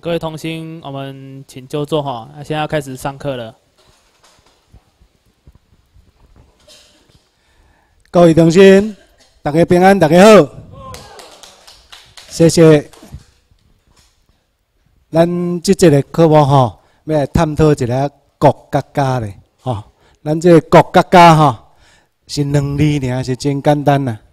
各位同心，我们请就坐哈。现在要开始上课了。 各位同心，大家平安，大家好。谢谢。咱这节的课目吼，要来探讨一个国家家咧，吼。咱这个国家家吼，是两字尔，是真简单呐。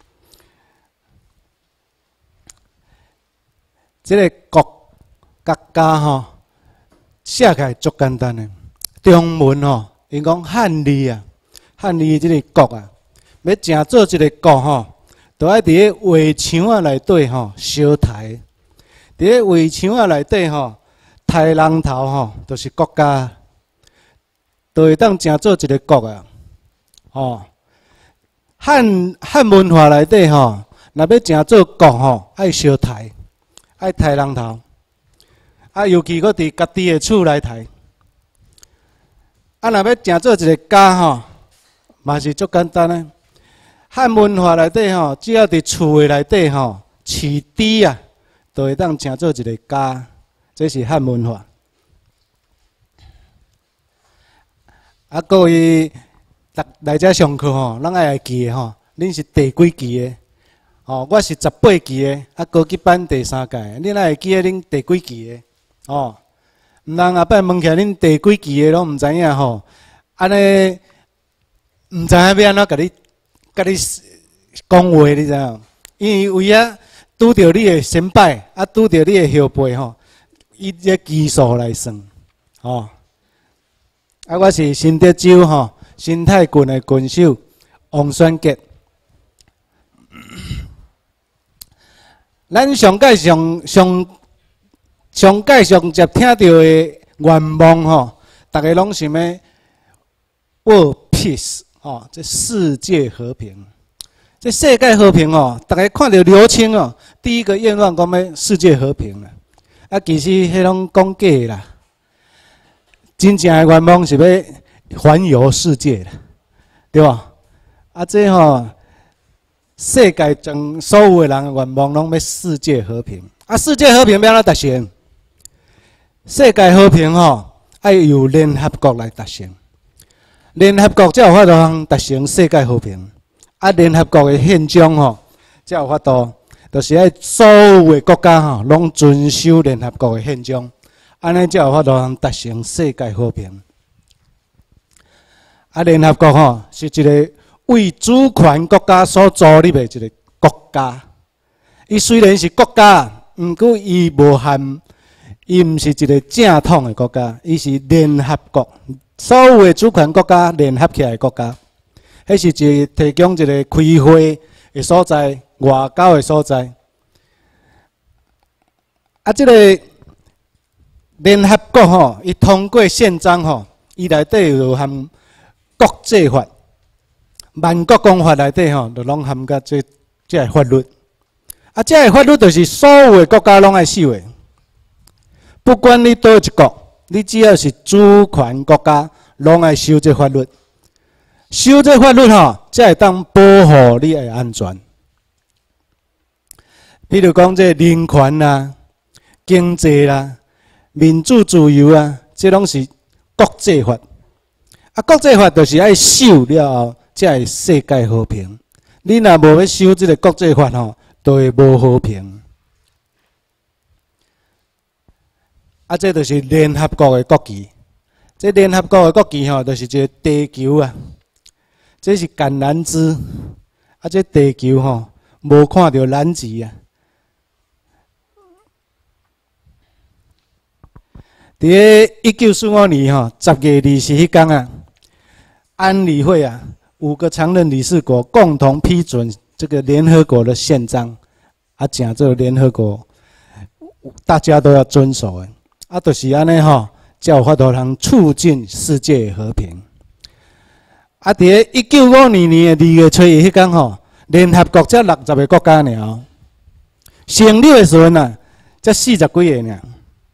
这个国家家吼，写起来足简单的。中文吼，因讲汉字啊，汉字这个国啊，要正做一个国吼，都要伫个围墙啊内底吼烧台。伫个围墙啊内底吼，抬人头吼，就是国家，都会当正做一个国啊。哦，汉文化内底吼，若要正做国吼，爱烧台。爱抬人头，啊，尤其搁伫家己的厝内抬。啊，若要正做一个家吼，嘛是足简单的。汉文化内底吼，只要伫厝的内底吼，饲猪啊，就会当正做一个家。这是汉文化。啊，各位来遮上课吼，咱爱记的吼，恁是第几期的？哦，我是18期的，啊，高级班第3届，恁哪会记得恁第几期的？哦，毋通后摆问起来恁第几期的拢毋知影吼，安尼毋知影要安怎甲你讲话，你知影？因为为啊拄着你的先辈，啊拄着你的后辈吼，以这基数来算，哦。啊，我是新德州吼新泰郡的郡守王宣杰。咱上届上接听到的愿望吼，大家拢想要 world peace 吼，这世界和平。这世界和平哦，大家看到刘青哦，第一个愿望讲要世界和平啦。啊，其实迄拢讲假啦，真正的愿望是要环游世界啦，对吧？啊，这吼。世界上所有的人的愿望，拢要世界和平。啊，世界和平要安怎达成？世界和平吼，要由联合国来达成。联合国才有法度通达成世界和平。啊，联合国的宪章吼，才有法度，就是要所有的国家吼，拢遵守联合国的宪章，安尼才有法度通达成世界和平。啊，联合国吼是一个。为主权国家所组立的一个国家，伊虽然是国家，毋过伊无含，伊毋是一个正统的国家，伊是联合国，所有的主权国家联合起来的国家，迄是一个提供一个开会的所在，外交的所在。啊，这个联合国吼，伊通过宪章吼，伊内底有含国际法。万国公法内底吼，就拢含甲这个法律。啊，这个法律就是所有的国家拢爱守的。不管你倒一国，你只要是主权国家，拢爱守这法律。守这法律吼，才会当保护你的安全。比如讲这人权啦、经济啦、民主自由啊，这拢是国际法。啊，国际法就是爱守了后。才会世界和平。你若无要守这个国际法吼，就会无和平。啊，这就是联合国的国旗。这联合国的国旗吼，就是一个地球啊。这是橄榄枝。啊，这地球吼，无看到蓝字啊。伫个1945年吼10月20日迄天啊，安理会啊。5个常任理事国共同批准这个联合国的宪章，啊，讲这个联合国大家都要遵守的，啊，就是安尼吼，才有法度通促进世界和平。啊，伫个1952年2月初1迄天吼，联合国才60个国家尔，成立的时阵啊，才40几个尔。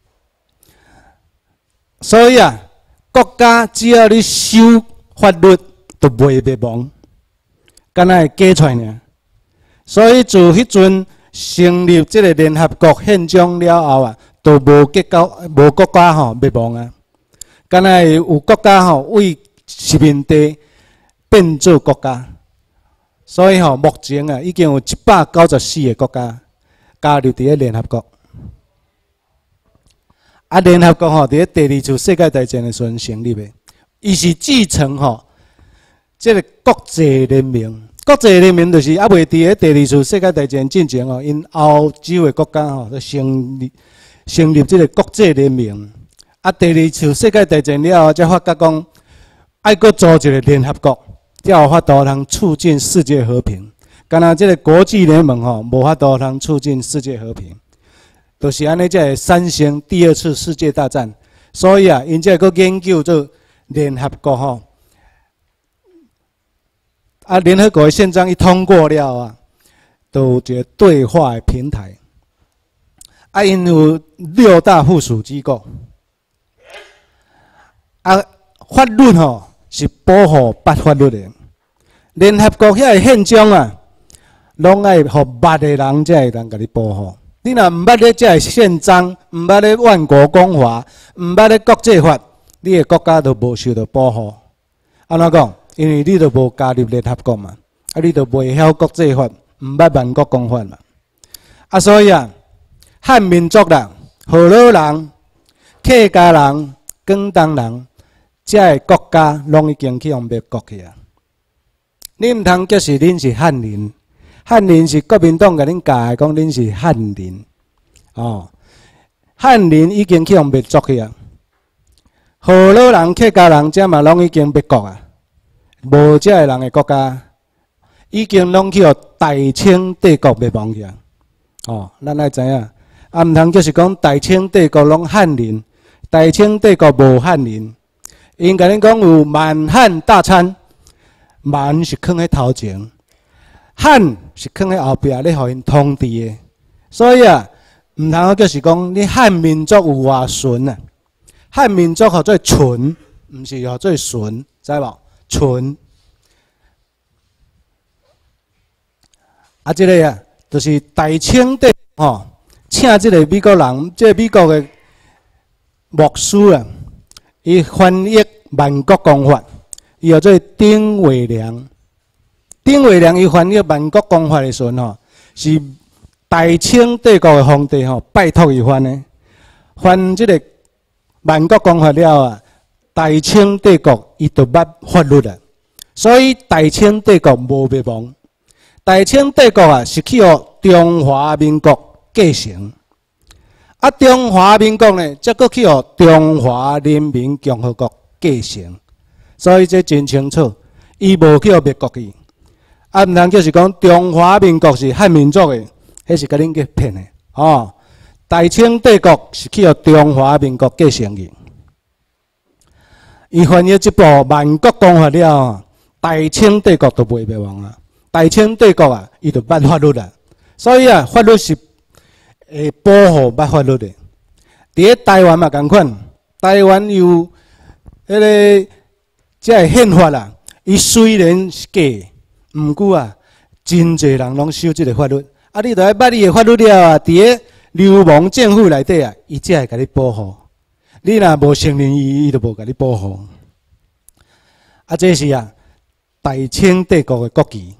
所以啊，国家只要你守法律。都袂灭亡，敢若会假出来尔。所以自迄阵成立这个联合国宪章了后啊， 都无结交无国家灭亡啊。敢若有国家为殖民地变做国家，所以目前啊已经有194个国家加入伫咧联合国。啊，联合国伫第二次世界大战的时阵成立的，伊是继承这个国际联盟。国际联盟就是未伫咧第二次世界大战进前因欧洲的国家就成立这个国际联盟。啊，第二次世界大战了后，才发觉讲爱搁组一个联合国，才有法度通促进世界和平。敢若这个国际联盟无法度通促进世界和平。就是安尼，才会产生第二次世界大战。所以啊，因才搁研究做联合国啊，联合国的宪章一通过了啊，都有一个对话的平台。啊，因有6大附属机构。啊，法律是保护捌法律的。联合国遐个宪章啊，拢爱互捌的人才会当甲你保护。你若毋捌咧这个宪章，毋捌咧万国公法，毋捌咧国际法，你的国家就无受到保护。安怎讲？因为你都无加入联合国嘛，啊，你都袂晓国际法，毋捌万国公法嘛。啊，所以啊，汉民族人、河洛人、客家人、广东人，这个国家拢已经去互灭国去啊。你毋通叫是恁是汉人。汉人是国民党甲恁教的，讲恁是汉人，汉人已经去互灭族去啊。河洛人、客家人，这嘛拢已经灭国啊。无这个人的国家，已经拢去互大清帝国灭亡去啊。咱爱知影，啊，毋通就是讲大清帝国拢汉人，大清帝国无汉人。因甲恁讲有满汉大餐，满是放喺头前。汉是放喺后壁咧，互因统治的，所以啊，毋通就是讲你汉民族有偌纯啊，汉民族叫做纯，毋是叫做纯，知无？纯。啊，这个啊，就是大清帝请这个美国人，这个美国的牧师啊，伊翻译万国公法，伊叫做丁伟良。丁伟良伊翻译万国公法的时阵是大清帝国的皇帝拜托伊翻的。翻这个万国公法了啊，大清帝国伊就捌法律了，所以大清帝国无灭亡。大清帝国啊是去互中华民国继承，啊中华民国呢则搁去互中华人民共和国继承，所以这真清楚，伊无去互灭国去。啊，毋通就是讲中华民国是汉民族的，迄是甲恁去骗的大清帝国是去互中华民国继承去。伊翻译这部《万国公法》了，大清帝国都袂灭亡啊！大清帝国啊，伊就捌法律啦。所以啊，法律是会保护捌法律的。伫咧台湾嘛共款，台湾有迄个即个宪法啦，伊虽然是假的。毋过啊，真侪人拢守即个法律，啊，你著爱捌你的法律了啊，伫咧流氓政府内底啊，伊才会甲你保护。你若无承认伊，伊就无甲你保护。啊，这是啊，大清帝国的国旗。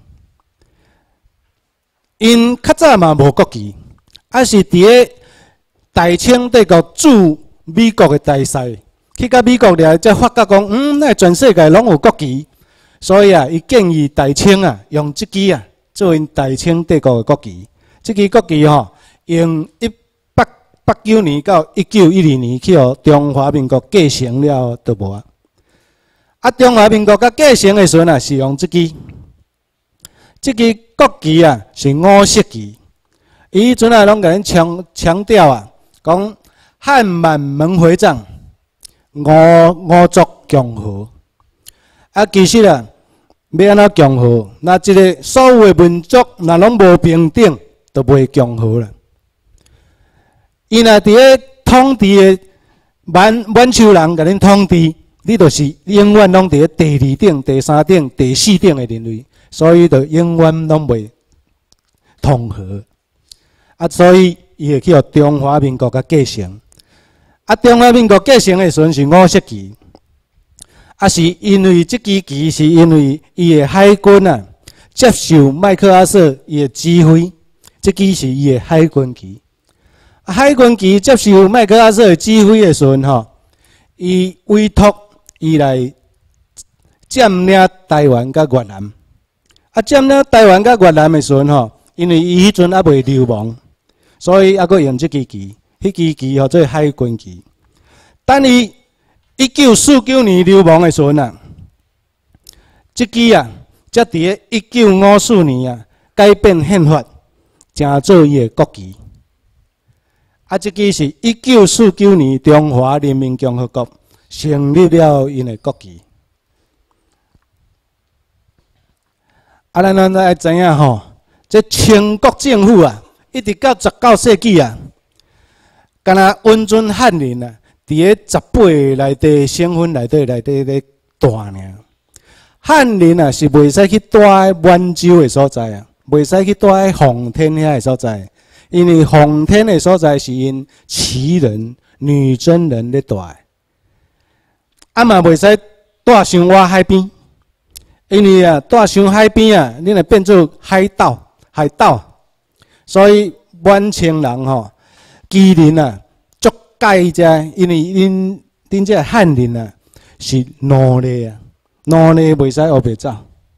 因较早嘛无国旗，啊是伫咧大清帝国驻美国的大使，去到美国了，才发觉讲，那全世界拢有国旗。所以啊，伊建议大清啊，用这支啊作为大清帝国的国旗。这支国旗用1889年到1912年去互中华民国继承了都无啊。啊，中华民国甲继承的时阵啊，是用这支。这支国旗啊是5色旗，伊迄阵啊拢甲恁强调啊，讲汉满蒙回藏，五族共和。啊，其实啊，要安怎共和？那这个所有的民族，若拢无平等，就袂共和啦。伊若伫咧统治的满洲人，甲恁统治，你就是永远拢伫咧第2等、第3等、第4等的人类，所以就永远拢袂统合。啊，所以伊会去互中华民国甲继承。啊，中华民国继承的时阵是五色旗，啊，是因为这支旗是因为伊的海军啊接受麦克阿瑟伊的指挥，这支是伊的海军旗。啊，海军旗接受麦克阿瑟的指挥的时阵吼，伊委托伊来占领台湾甲越南。啊，占领台湾甲越南的时阵吼，因为伊迄阵还未流亡，所以还阁用这支旗。迄支旗叫做海军旗。等伊1949年流亡的时阵啊，这支啊，才伫咧1954年啊改变宪法，成做伊的国旗。啊，这支是1949年中华人民共和国成立了因的国旗。啊，咱爱知影吼，这清国政府啊，一直到19世纪啊。敢若温存翰林啊，伫咧18个内底省份内底咧住尔。翰林啊是袂使去住喺满洲的所在啊，袂使去住喺奉天遐的所在，因为奉天的所在是因旗人、女真人咧住的。啊嘛袂使住伤外海边，因为啊住伤海边啊，你若变做海盗，所以满清人吼。基人啊，足介遮，因为恁这汉人啊是奴隶啊，奴隶袂使黑白走，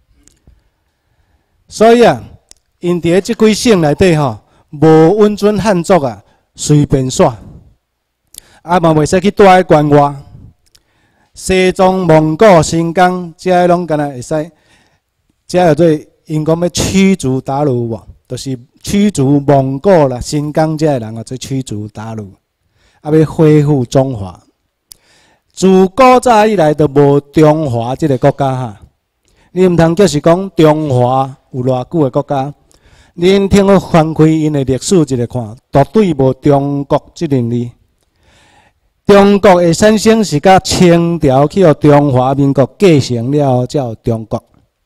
所以啊，因伫即几省内底吼，无温存汉族啊，随便耍，啊嘛袂使去住喺关外，西藏、蒙古、新疆，遮拢敢若会使，遮叫做因讲要驱逐鞑虏无，就是驱逐蒙古啦、新疆遮个人啊，做驱逐鞑虏，啊要恢复中华。自古早以来都无中华这个国家哈，你毋通就是讲中华有偌久的国家，恁听我翻开因的历史一个看，绝对无中国这个字。中国的产生是甲清朝去互中华民国继承了后，才有中国。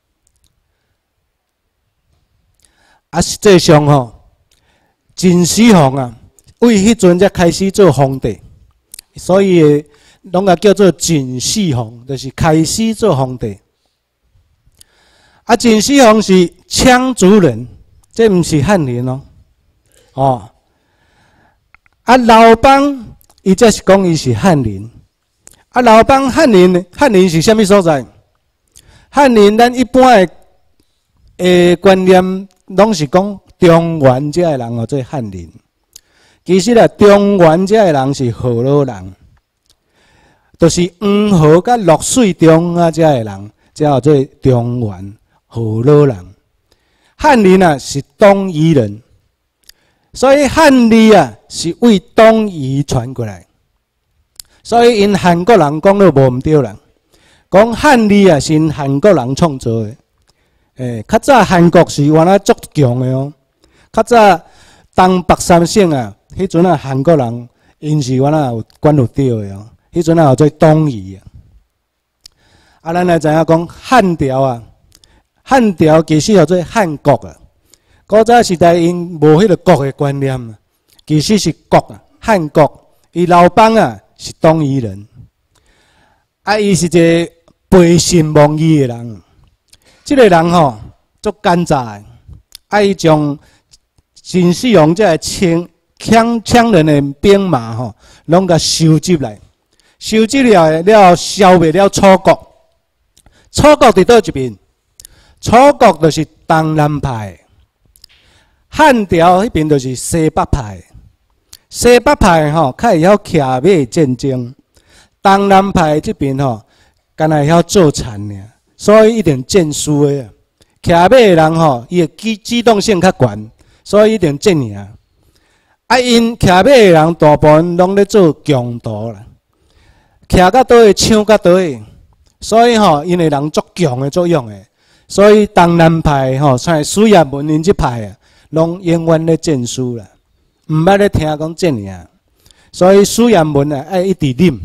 啊，实际上吼，秦始皇啊，为迄阵才开始做皇帝，所以拢个叫做秦始皇，就是开始做皇帝。啊，秦始皇是羌族人，这毋是汉人哦。哦，啊，刘邦伊则是讲伊是汉人。啊，刘邦汉人是啥物所在？汉人咱一般的观念。拢是讲中原遮个人哦，做汉人。其实啊，中原遮个人是河洛人，就是黄河甲洛水中啊遮个人，才叫做中原河洛人。汉人啊是东夷人，所以汉字啊是为东夷传过来。所以因韩国人讲了无毋对啦，讲汉字啊是因韩国人创造的。较早韩国是原来足强的哦。较早东北三省啊，迄阵啊韩国人因是原来有管有对的哦。迄阵啊叫做东夷啊。啊，咱来知影讲汉朝啊，汉朝其实叫做汉国啊。古早时代因无迄个国的观念啊，其实是国啊，汉国。伊刘邦啊是东夷人，啊，伊是一个背信忘义的人。这个人吼足奸诈，啊，伊将秦始皇这个羌人的兵马吼，拢甲收集来，收集了消灭了楚国。楚国伫倒一边？楚国就是东南派，汉朝迄边就是西北派。西北派吼，较会晓骑马战争；东南派这边吼，干那会晓做田尔。所以一定战输的啊！骑马的人吼，伊的机动性较悬，所以一定战赢。啊，因骑马的人大部分拢咧做强盗啦，骑到倒位抢到倒位，所以吼，因的人足强的作用的。所以东南派吼，像苏亚文因这派啊，拢永远咧战输啦，毋捌咧听讲战赢。所以苏亚文啊，爱一直啉。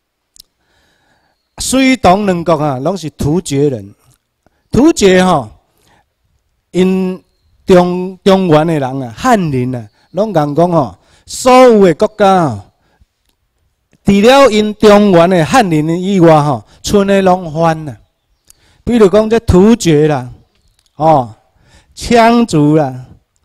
隋唐两国啊，拢是突厥人。突厥吼，因中原的人啊，汉人啊， 拢讲吼，所有的国家吼，除了因中原的汉人以外吼，剩的拢番啦。比如讲这突厥啦，哦，羌族啦，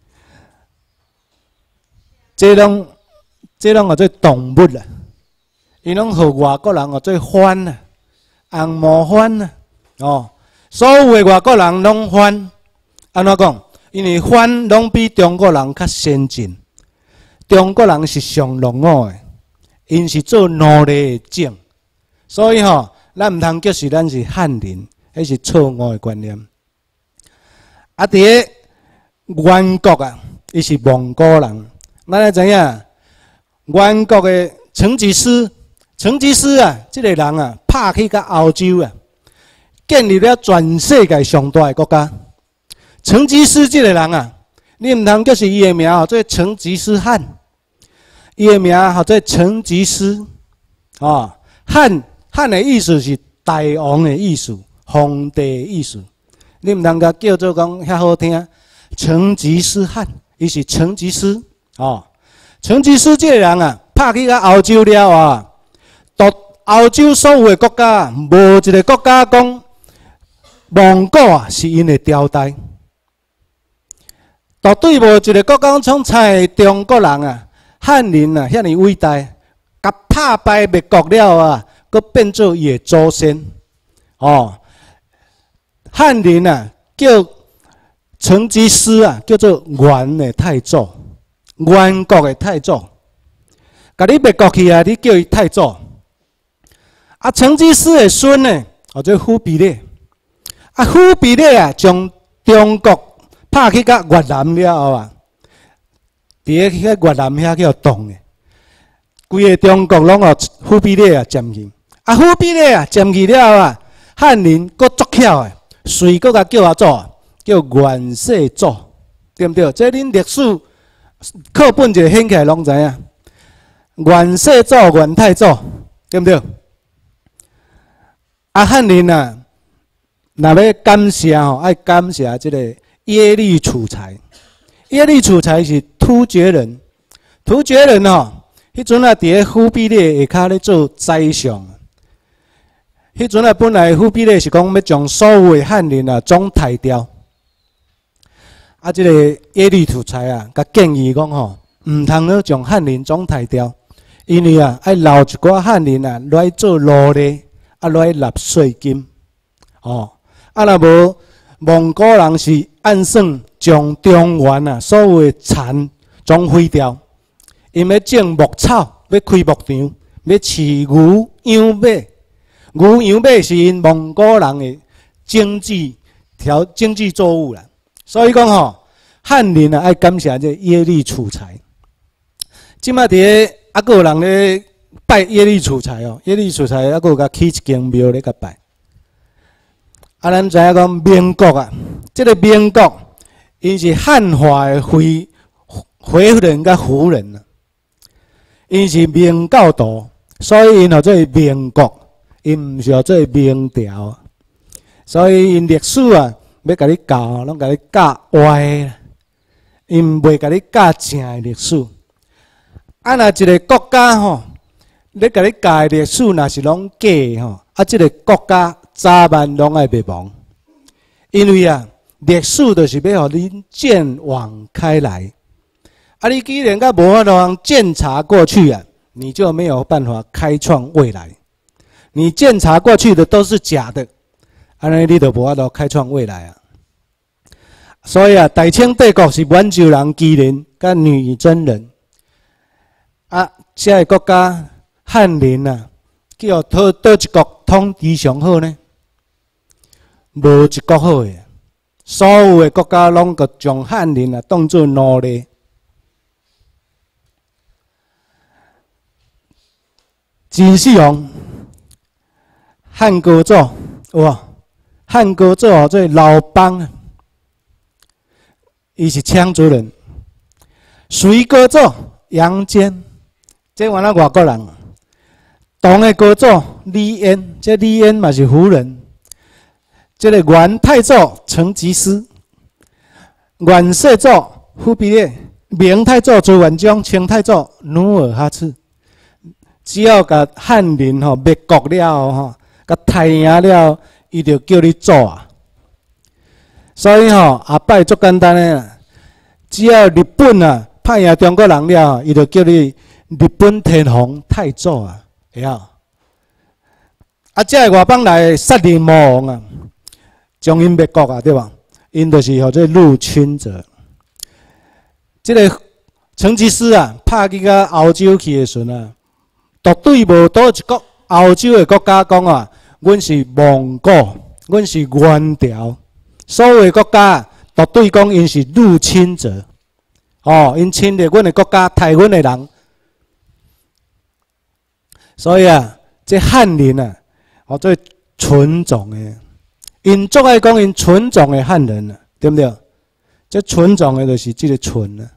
这拢叫做动物啦，伊拢互外国人做番啦，红毛番啦，哦，所有的外国人拢番，安怎讲？因为番拢比中国人较先进，中国人是上落伍的，因是做奴隶的种，所以吼，咱毋通叫是咱是汉人，迄是错误的观念。啊，伫咧元国啊，伊是蒙古人，咱来知影，元国的成吉思啊，这个人啊，拍去到欧洲啊，建立了全世界上大的国家。成吉思这个人啊，你唔通叫是伊的名哦，做成吉思汗。伊的名叫做成吉思，哦，汉的意思是大王的意思，皇帝的意思。你唔通甲叫做讲遐好听，成吉思汗，伊是成吉思，哦，成吉思这个人啊，拍去到欧洲了啊，到欧洲所有的国家，无一个国家讲蒙古啊是因的朝代。绝对无一个国家创采中国人啊，汉人啊，遐尼伟大，甲拍败灭国了啊，佮变做伊的祖先。哦，汉人啊，叫成吉思啊，叫做元的太祖，元国的太祖。甲你灭国去啊，你叫伊太祖。啊，成吉思的孙呢，叫做忽必烈。啊，忽必烈啊，将中国拍去到越南了后啊，伫咧去到越南遐叫动的，规个中国拢互忽必烈啊占去。啊，忽必烈啊占去了后啊，汉人佫足巧的，随佫甲叫做叫元世祖，对不对？这恁历史课本一掀起来拢知影，元世祖、元太祖，对不对？啊，汉人啊，若要感谢吼，爱感谢这个耶律楚材。耶律楚材是突厥人，突厥人吼，迄阵啊，伫咧忽必烈下骹咧做宰相。迄阵啊，本来忽必烈是讲要将所有的汉人啊总杀掉。啊，这个耶律楚材啊，甲建议讲吼，毋通要将汉人总杀掉，因为啊，爱留一寡汉人啊来做奴隶，啊来纳税金。哦，啊若无蒙古人是按算将中原啊所有的田总毁掉，因要种牧草，要开牧场，要饲牛羊马。牛羊马是因蒙古人的经济作物啦。所以讲吼，汉人啊爱感谢这耶律楚材。即摆伫咧还佫有人咧拜耶律楚材哦，耶律楚材还佫有甲起一间庙咧甲拜。啊，咱知影讲民国啊，这个民国因是汉化的回人甲胡人啊，因是明教徒，所以因叫做民国。因毋是叫做明朝，所以因历史啊，要甲你教，拢甲你教歪啦。因袂甲你教正的历史。啊，若一个国家吼，要甲你教的历史，若是拢假吼，啊，这个国家早晚拢爱灭亡。因为啊，历史就是要互恁见往开来。啊，你既然甲无法度检查过去啊，你就没有办法开创未来。你检查过去的都是假的，安尼你就无法度开创未来啊。所以啊，大清帝国是满洲人、旗人甲女真人啊，这个国家汉人啊，叫倒一国统治上好呢？无一国好诶，所有的国家拢个将汉人啊当作奴隶。秦始皇。汉高祖有无？汉高祖叫做刘邦啊，伊是羌族人。隋高祖杨坚，这原来外国人。唐的高祖李渊，这李渊嘛是胡人。这个元太祖成吉思，元世祖忽必烈， 明太祖朱元璋、清太祖努尔哈赤，只要甲汉人灭国了后甲太赢了，伊就叫你做啊。所以阿拜足简单诶啦，只要日本派赢中国人了，伊就叫你日本天皇太祖啊，会晓？这个外邦来杀人魔王啊，将因灭国啊，对吧？因就是做入侵者。这个成吉思拍去到欧洲去的时阵绝对无倒一个欧洲的国家讲阮是蒙古，阮是元朝，所有的国家绝对讲因是入侵者。因侵略阮的国家，害阮的人。所以这汉人做纯种的，因足爱讲因纯种的汉人对不对？这纯种的就是这个纯啊。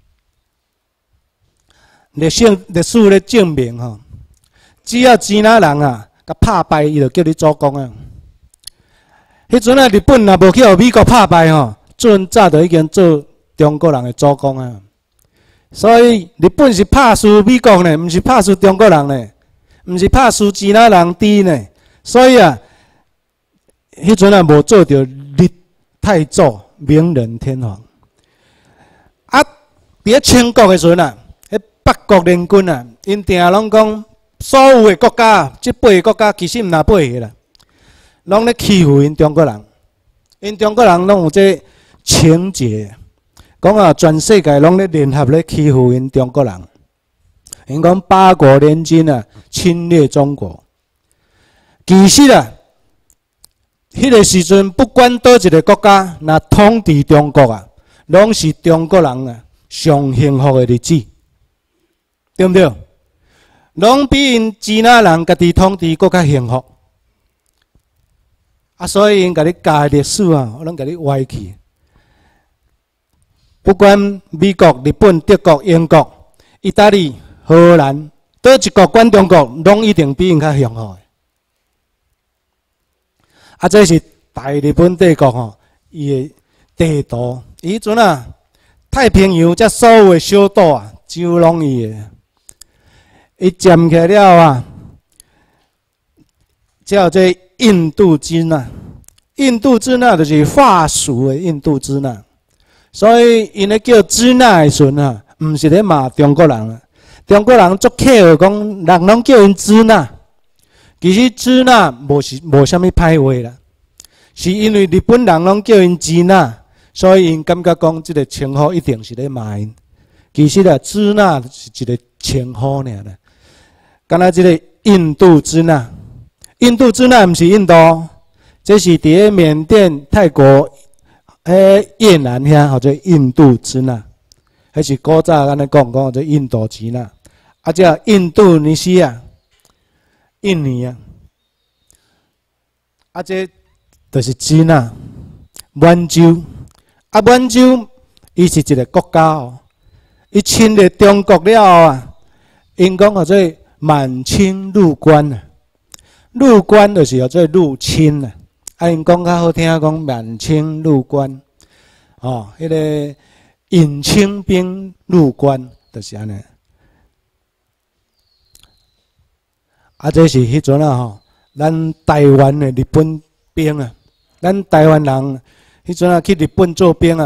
历史咧证明只要支那人甲拍败，伊就叫你主公啊。迄阵日本若无去互美国拍败阵早就已经做中国人的主公啊。所以日本是拍输美国呢，毋是拍输中国人呢，毋是拍输支那人低呢。所以迄阵无做到日太祖明仁天皇。伫咧清国的时阵迄北国联军因定拢讲，所有的国家，即8个国家其实毋若8个啦，拢咧欺负因中国人。因中国人拢有这情节，讲全世界拢咧联合咧欺负因中国人。因讲八国联军侵略中国。其实迄个时阵不管倒一个国家，若统治中国拢是中国人上幸福的日子，对不对？拢比因支那人家己统治更较幸福。所以因甲你教历史拢甲你歪去。不管美国、日本、德国、英国、意大利、荷兰，倒一国管中国，拢一定比因较幸福。这是大日本帝国伊的地图。伊阵太平洋这所有的小岛就拢伊的。伊占起来了叫做印度支那。印度支那就是法属的印度支那。所以因咧叫支那的时阵毋是咧骂中国人。中国人足客的讲，人拢叫因支那。其实支那无啥物歹话啦。是因为日本人拢叫因支那，所以因感觉讲这个称呼一定是咧骂因。其实支那是一个称呼尔啦。敢若这个印度支那，印度支那毋是印度，这是伫咧缅甸、泰国、越南遐叫做印度支那，迄是古早安尼讲做印度支那，这印度尼西亚、印尼这就是支那、满洲。满洲伊是一个国家伊侵略中国了后因讲叫做满清入关入关就是叫做入侵因讲较好听，讲满清入关迄个引清兵入关就是安尼。这是迄阵咱台湾的日本兵咱台湾人迄阵去日本做兵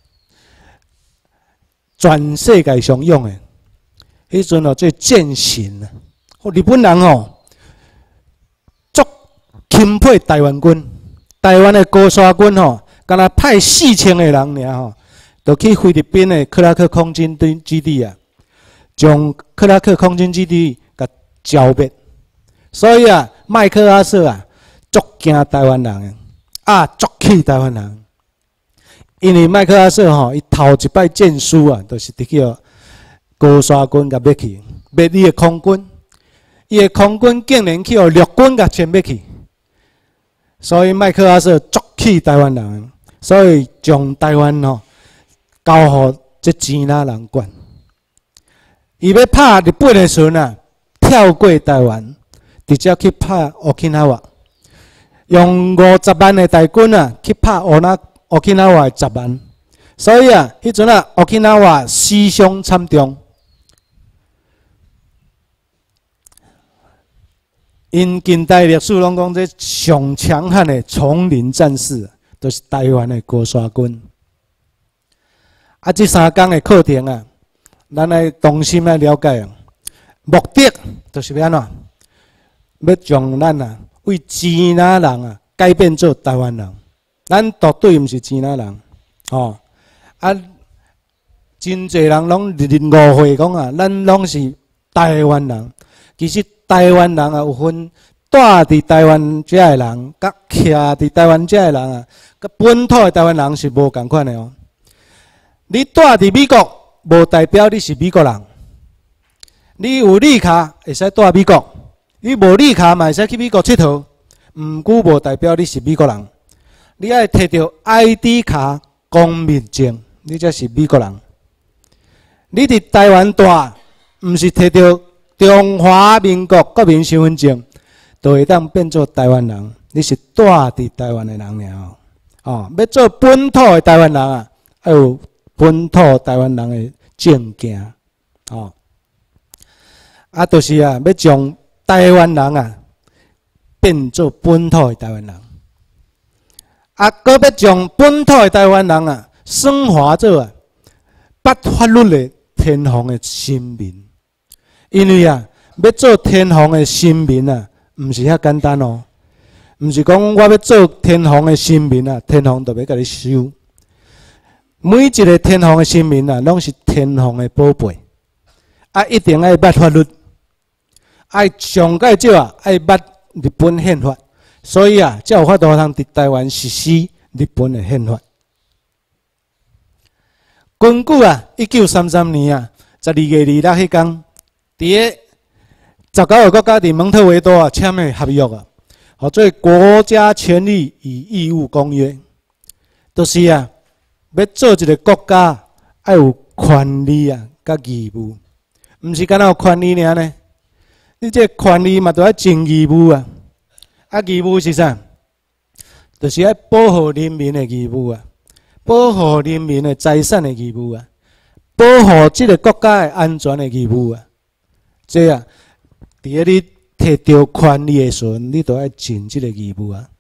全世界上用的。迄阵做践行日本人足钦佩台湾军。台湾的高山军敢若派4000个人尔就去菲律宾的克拉克空军基地将克拉克空军基地甲剿灭。所以麦克阿瑟足惊台湾人足气台湾人。因为麦克阿瑟伊头一摆战书就是伫叫高山军甲灭去，灭伊的空军，伊的空军竟然去互陆军甲歼灭去。所以麦克阿瑟足气台湾人，所以将台湾交互这支那人管。伊要拍日本的时阵跳过台湾，直接去拍Okinawa，用50万的大军去拍Okinawa的10万， 所以啊，迄阵啊，Okinawa死伤惨重。因近代历史拢讲，这上强悍的丛林战士，都、是台湾的国沙军。啊，这3天的课程啊，咱来同心来了解啊。目的就是要安怎？要将咱啊，为支那人啊，改变做台湾人。咱绝对毋是支那人，哦。啊，真侪人拢误会讲啊，咱拢是台湾人。其实台湾人啊，有分住伫台湾遮的人，甲徛伫台湾遮的人啊，甲本土的台湾人是无共款的哦。你住伫美国，无代表你是美国人。你有绿卡会使住美国，你无绿卡嘛会使去美国佚佗，毋过无代表你是美国人。你爱摕到 ID 卡、公民证，你才是美国人。你伫台湾住，毋是摕到中华民国国民身份证，就会当变做台湾人。你是住伫台湾的人尔哦。要做本土的台湾人啊，要有本土台湾人的证件哦。啊，就是啊，要将台湾人啊变做本土的台湾人。啊，搁要将本土的台湾人啊升华做啊捌法律的天皇的新民。因为啊，要做天皇的新民啊，毋是遐简单哦。毋是讲我要做天皇的新民啊，天皇就要甲你收。每一个天皇的新民啊，拢是天皇的宝贝。啊，一定爱捌法律，爱上介少啊，爱捌日本宪法。所以啊，才有法度通伫台湾实施日本的宪法。根据啊，1933年啊，12月26迄天。伫个19个国家伫蒙特维多啊签的合约啊，叫做《国家权利与义务公约》，就是啊，要做一个国家，要有权利啊，甲义务，毋是干那有权利尔呢？你这权利嘛，都要尽义务啊。啊，义务是啥？就是要保护人民的义务啊，保护人民的财产的义务啊，保护这个国家的安全的义务啊。这啊，伫个你摕到权利的时阵，你都要尽这个义务啊。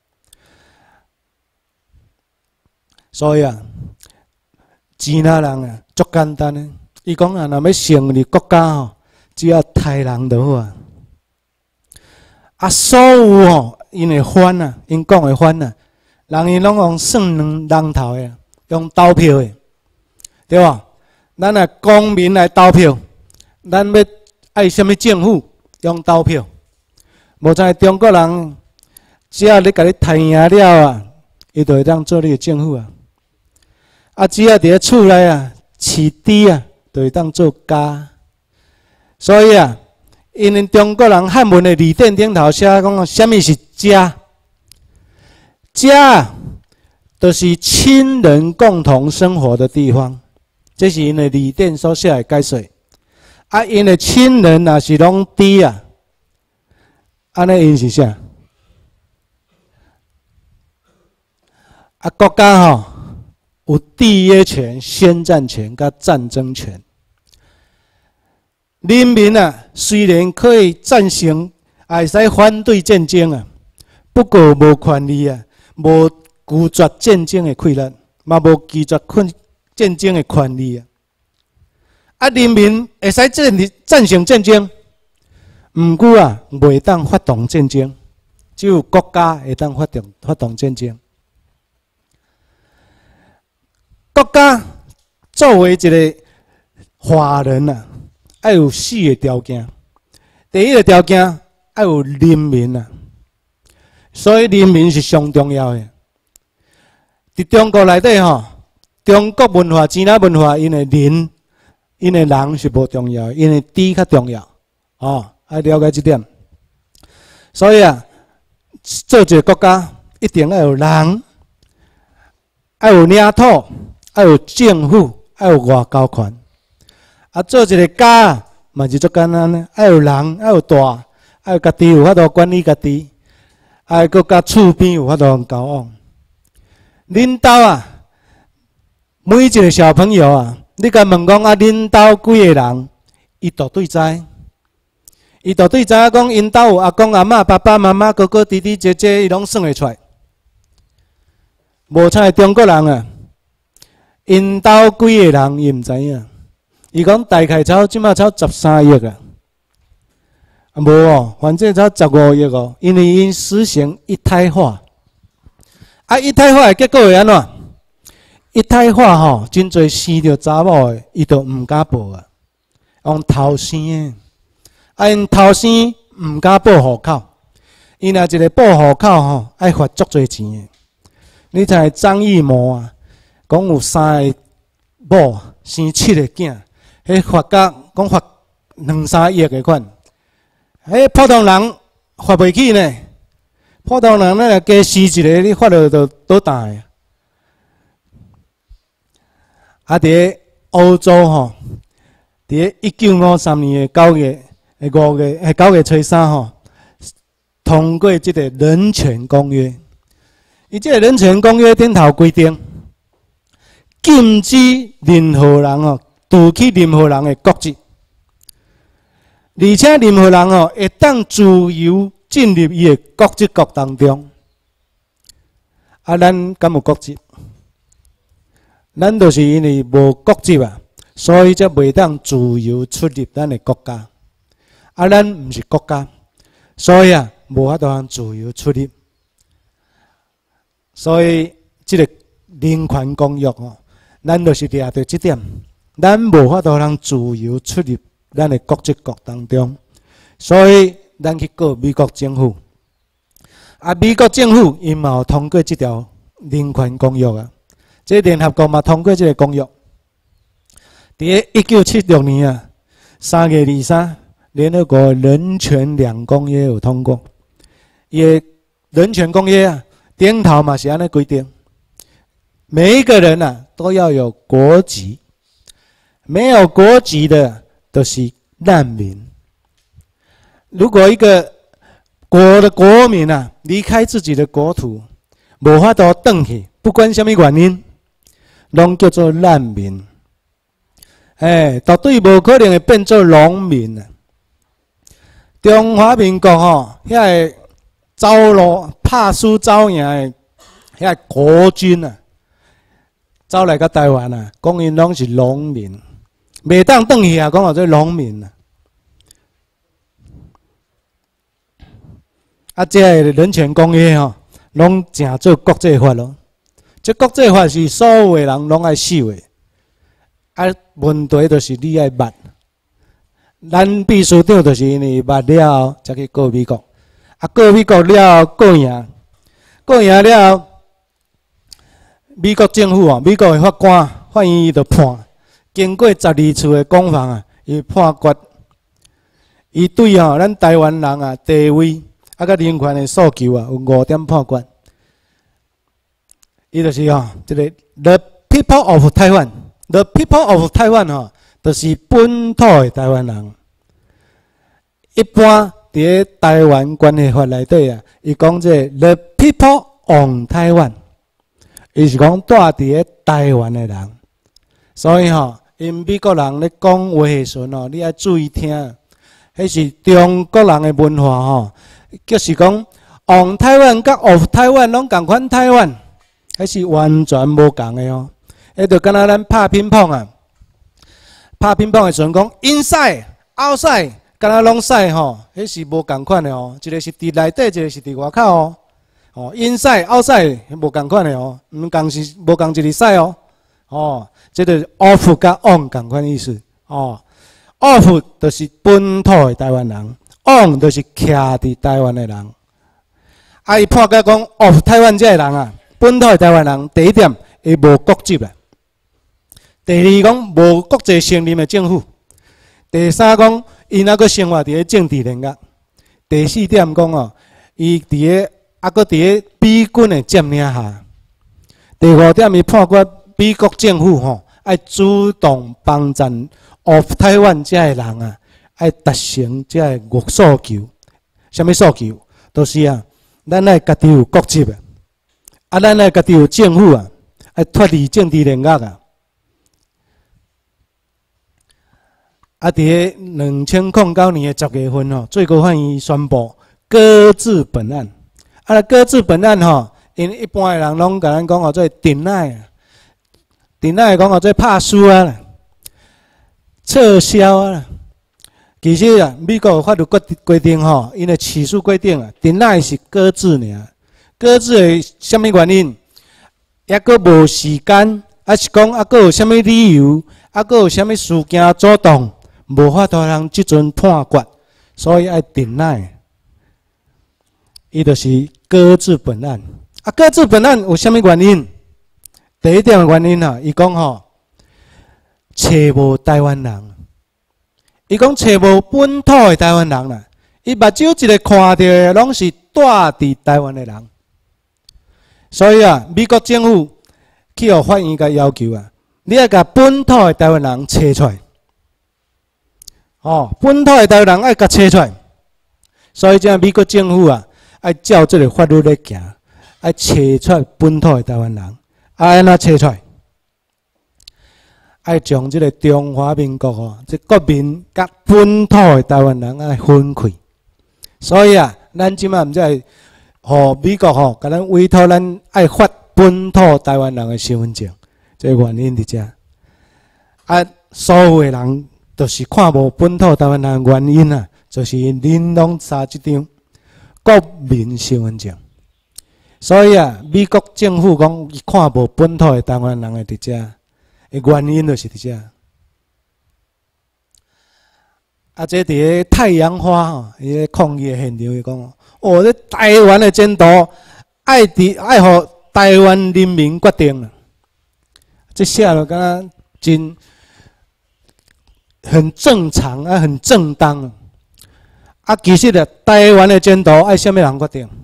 所以啊，支那人啊，足简单的。伊讲啊，若要成立国家吼，只要杀人就好啊。啊，所有吼，因的番啊，因讲的番啊，人伊拢用算人头的，用投票的，对吧？咱啊，公民来投票，咱要。爱什么政府用投票？无在中国人只要你甲你杀赢了啊，伊就会当做你的政府啊。啊，只要伫咧厝内啊，饲猪啊，就会当做家。所以啊，因为中国人汉文的字典顶头写讲，什么是家？家就是亲人共同生活的地方，这是因的字典所写的解说。啊，因的亲人若是拢猪啊，安尼因是啥？啊，国家吼有缔约权、宣战权、甲战争权。人民啊，虽然可以赞成，也会使反对战争啊，不过无权利啊，无拒绝战争的权利，嘛无拒绝战争的权利啊。啊，人民会使赞成战争，毋过啊，袂当发动战争，只有国家会当发动战争。国家作为一个华人啊，要有4个条件。第一个条件要有人民啊，所以人民是上重要的。伫中国内底吼，中国文化、支那文化，因的人是无重要的，因为猪较重要哦，要了解这点。所以啊，做一个国家一定要有人，要有领土，要有政府，要有外交权。啊，做一个家嘛是足简单呢，要有人，要有大，要有家己有法度管理家己，还佫甲厝边有法度交往。领导啊， 每一个小朋友啊，你甲问讲啊，恁兜几个人，伊绝对知。伊绝对知影讲，因兜有阿公阿嬷、爸爸妈妈、哥哥弟弟姐姐，伊拢算会出来。无像中国人啊，因兜几个人伊毋知影。伊讲大概超即马超13亿啊，无哦，反正超15亿哦，因为因实行一胎化。啊，一胎化的结果会安怎？一胎化吼，真侪生着查某的，伊就毋敢报啊，用偷生的。啊，因偷生毋敢报户口，伊若一个报户口吼，爱罚足侪钱的。你知张艺谋啊，讲有3个某生7个囝，迄罚甲讲罚2、3亿的款，迄普通人罚袂起呢。普通人若加生一个，你罚了就倒大的。啊，伫欧洲吼，伫1953年的9月9月初3吼，通过这个人权公约。伊这个人权公约顶头规定，禁止任何人哦夺去任何人的国籍，而且任何人哦会当自由进入伊的国籍国当中。啊，咱敢有国籍？咱就是因为无国籍啊，所以才袂当自由出入咱的国家。啊，咱毋是国家，所以啊，无法度通自由出入。所以，这个人权公约哦，咱就是抓到这点，咱无法度通自由出入咱的国籍国当中，所以咱去告美国政府。啊，美国政府因嘛有通过这条人权公约啊，这联合国嘛通过这个公约。伫1976年啊，3月23，联合国人权2公约有通过，伊的人权公约啊。顶头嘛是安尼规定，每一个人啊都要有国籍，没有国籍的都是难民。如果一个国的国民啊离开自己的国土，无法度转去，不管什么原因，拢叫做难民。绝对无可能会变做农民啊！中华民国吼，遐个走路拍输走赢的遐国军啊，走来到台湾啊，讲因拢是农民，袂当转去啊，讲话做农民啊。啊，这个人权公约吼，拢正做国际法咯。这国际法是所有的人拢爱守的。啊，问题就是你爱捌，咱秘书长就是因为捌了后，才去告美国。啊，告美国了后，告赢了后，美国政府美国的法官伊就判，经过12次的攻防啊，伊判决，伊对咱台湾人啊地位啊甲人权的诉求啊有5点判决。伊就是这个 The people of Taiwan，The people of Taiwan 就是本土的台湾人。一般伫台湾关系法内底啊，伊讲这 The people on Taiwan， 伊是讲住伫台湾的人。所以因美国人咧讲话的时阵你要注意听，迄是中国人的文化就是讲 on Taiwan 甲 of Taiwan 拢共款台湾，迄是完全无共的哦。迄就敢若咱拍乒乓啊，拍乒乓的时阵讲 inside、outside。敢若拢使迄是无共款的哦。一个是伫内底，一个是伫外口哦。inside、outside 无共款的哦，毋共是无共一个使哦。这就是 off 甲 on 共款意思哦。off 就是本土的台湾人 ，on 就是徛伫台湾的人。啊，伊判决讲 off 台湾这个人啊，本土的台湾人，第一点伊无国籍啊。第二讲无国际承认的政府。第三讲。伊那个生活伫咧政治联合。第4点讲伊伫咧搁伫咧美军的占领下。第5点伊判决美国政府爱主动帮助台湾这个人啊，爱达成这个诉求。什么诉求？就是咱爱家己有国籍啊，咱爱家己有政府啊，爱脱离政治联合啊。 啊，伫2009年的10月份吼，最高法院宣布搁置本案。啊，搁置本案吼，因一般的人拢甲咱讲哦，做 deny 讲哦，做拍输啊，撤销啊。其实啊，美国法律规定吼，因的起诉规定啊 ，deny 是搁置尔，搁置的什么原因？抑阁无时间，还是讲抑阁有什么理由？抑阁有什么事件阻挡？无法度通即阵判决，所以爱 deny。伊就是搁置本案。啊，搁置本案有啥物原因？第一点的原因啊，伊讲吼，找无台湾人。伊讲找无本土的台湾人啦。伊目睭一个看到的，拢是住伫台湾的人。所以啊，美国政府去互法院甲要求啊，你要甲本土的台湾人找出来。哦，本土的台湾人爱甲找出来。所以这美国政府啊，爱照这个法律来行，爱找出本土的台湾人，安怎找出来？爱将这个中华民国哦，这国民甲本土的台湾人爱分开。所以啊，咱即马毋才互美国吼，甲咱委托咱爱发本土台湾人的身份证，这个原因伫遮。啊，所有的人都是看无本土台湾人的原因啊，就是恁拢查即张国民身份证。所以啊，美国政府讲伊看无本土的台湾人的伫遮，的原因就是伫遮。啊，这伫个太阳花吼，伊个抗议的现场，伊讲哦，这台湾的前途爱互台湾人民决定了。这写了敢若真很正常啊，很正当。啊，其实啊，台湾的前途爱什么人决定？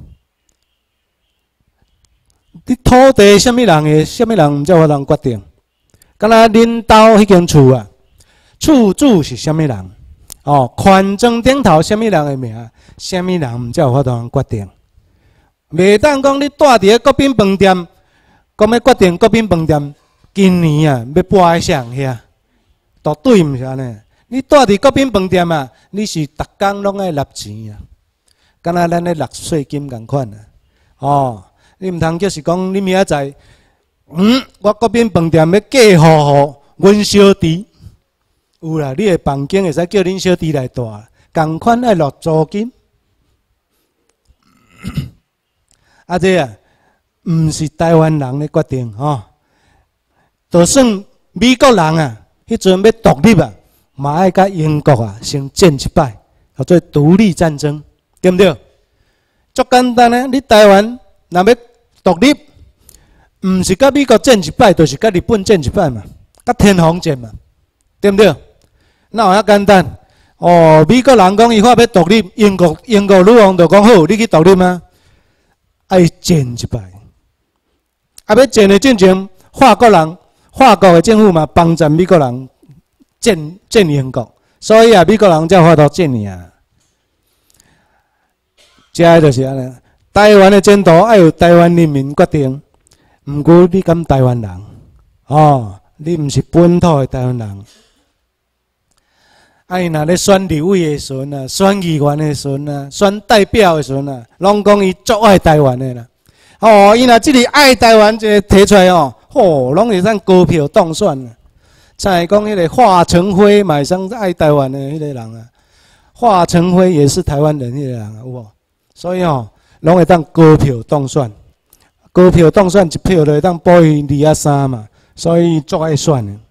你土地什么人的，什么人才有人决定？敢若恁兜迄间厝啊，厝主是什么人？哦，权状顶头什么人的名？什么人才有法度通决定？袂当讲你住伫个国宾饭店，讲要决定国宾饭店今年啊要搬去谁遐，绝对毋是安尼。你住伫国宾饭店啊，你是逐工拢爱纳钱啊，敢若咱咧纳税金共款啊。哦，你毋通就是讲你明仔载，我国宾饭店要寄户互阮小弟。有啦，你的房间会使叫恁小弟来住，共款爱落租金。啊，这啊，毋是台湾人咧决定吼，就算美国人啊，迄阵要独立啊，嘛爱甲英国啊先战一摆，叫做独立战争，对不对？足简单啊，你台湾若要独立，毋是甲美国战一摆，就是甲日本战一摆嘛，甲天皇战嘛，对不对？那有遐简单哦。美国人讲伊话要独立，英国女王就讲好，你去独立吗？爱战一摆，啊要战的进前，法国的政府嘛帮助美国人战英国，所以啊，美国人才有法度战你啊。这就是安尼，台湾的前途爱由台湾人民决定，毋过你敢台湾人哦，你毋是本土的台湾人。啊，伊若咧选立委的时阵啊，选议员的时阵啊，选代表的时阵啊，拢讲伊足爱台湾的啦。哦，伊若即个爱台湾这提出来哦，拢会当高票当选啊。再讲迄个华成辉嘛，会爱台湾的迄个人啊，华成辉也是台湾人迄个人啊，有无？所以哦，拢会当高票当选，高票当选一票就会当补伊2啊3嘛，所以足爱选的。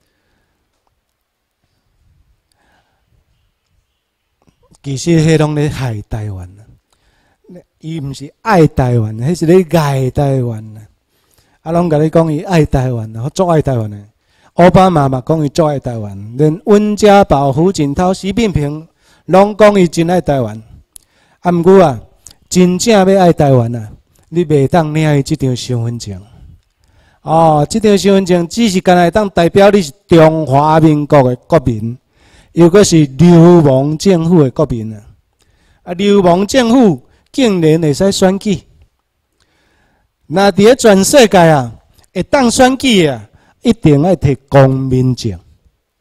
其实迄拢咧害台湾啊！伊毋是爱台湾，迄是咧害台湾啊！啊，拢甲你讲伊爱台湾啊，足爱台湾的。奥巴马嘛讲伊足爱台湾，连温家宝、胡锦涛、习近平拢讲伊真爱台湾。啊，毋过啊，真正要爱台湾啊，你袂当领伊即张身份证。哦，即张身份证只是干来当代表你是中华民国的国民。又阁是流氓政府的国民啊！啊，流氓政府竟然会使选举，那伫咧全世界啊，会当选举啊，一定爱摕公民证。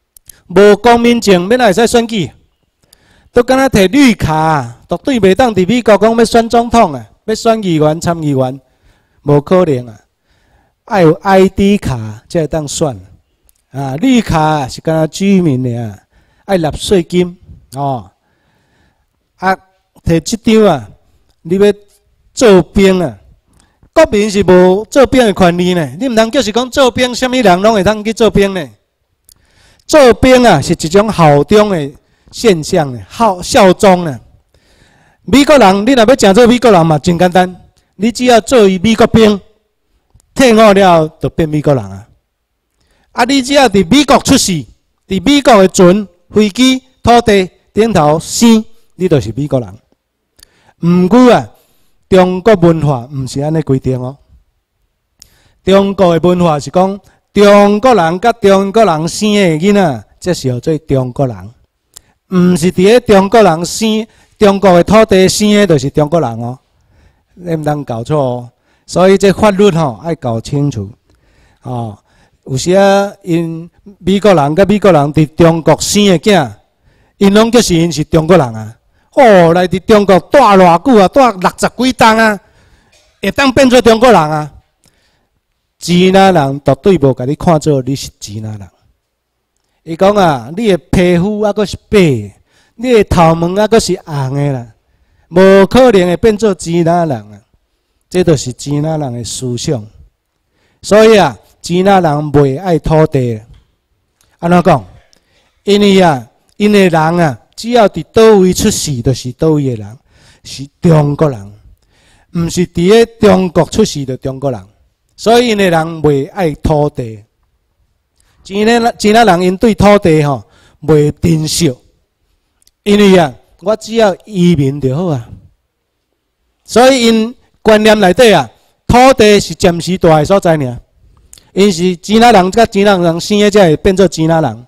无公民证，要哪会使选举？都敢若摕绿卡，绝对袂当伫美国讲要选总统啊，要选议员、参议员，无可能啊！爱有 ID 卡才会当选啊，绿卡是敢若居民尔，爱纳税金哦。啊，摕即张啊，你要做兵啊，国民是无做兵的权利呢。你毋通就是讲做兵，啥物人拢会当去做兵呢？做兵啊，是一种效忠的现象呢，效忠呢。美国人，你若要诚做美国人嘛，真简单，你只要做伊美国兵，退伍了就变美国人啊。啊，你只要伫美国出世，伫美国的船、飞机、土地顶头生，你就是美国人。毋过啊，中国文化毋是安尼规定哦。中国的文化是讲，中国人甲中国人生的囡仔，这是叫做中国人。毋是伫咧中国人生，中国的土地生的，就是中国人哦。你毋通搞错哦。所以这法律吼爱搞清楚哦。有时啊，因美国人甲美国人伫中国生的囝，因拢叫是因是中国人啊。哦，来伫中国住偌久啊，住60几冬啊，会当变做中国人啊。支那人绝对无甲你看做你是支那人。伊讲啊，你的皮肤还阁是白的，你的头毛还阁是红的啦，无可能会变做支那人啊。这就是支那人的思想。所以啊，支那人袂爱土地。安怎讲？因为啊，因的人啊，只要伫倒位出世，就是倒位的人，是中国人，毋是伫咧中国出世的中国人。所以因的人袂爱土地。支那人因对土地吼袂珍惜，因为啊，我只要移民就好啊。所以因观念内底啊，土地是暂时大的所在尔。因是支那人甲支那人生的，才会变做支那人。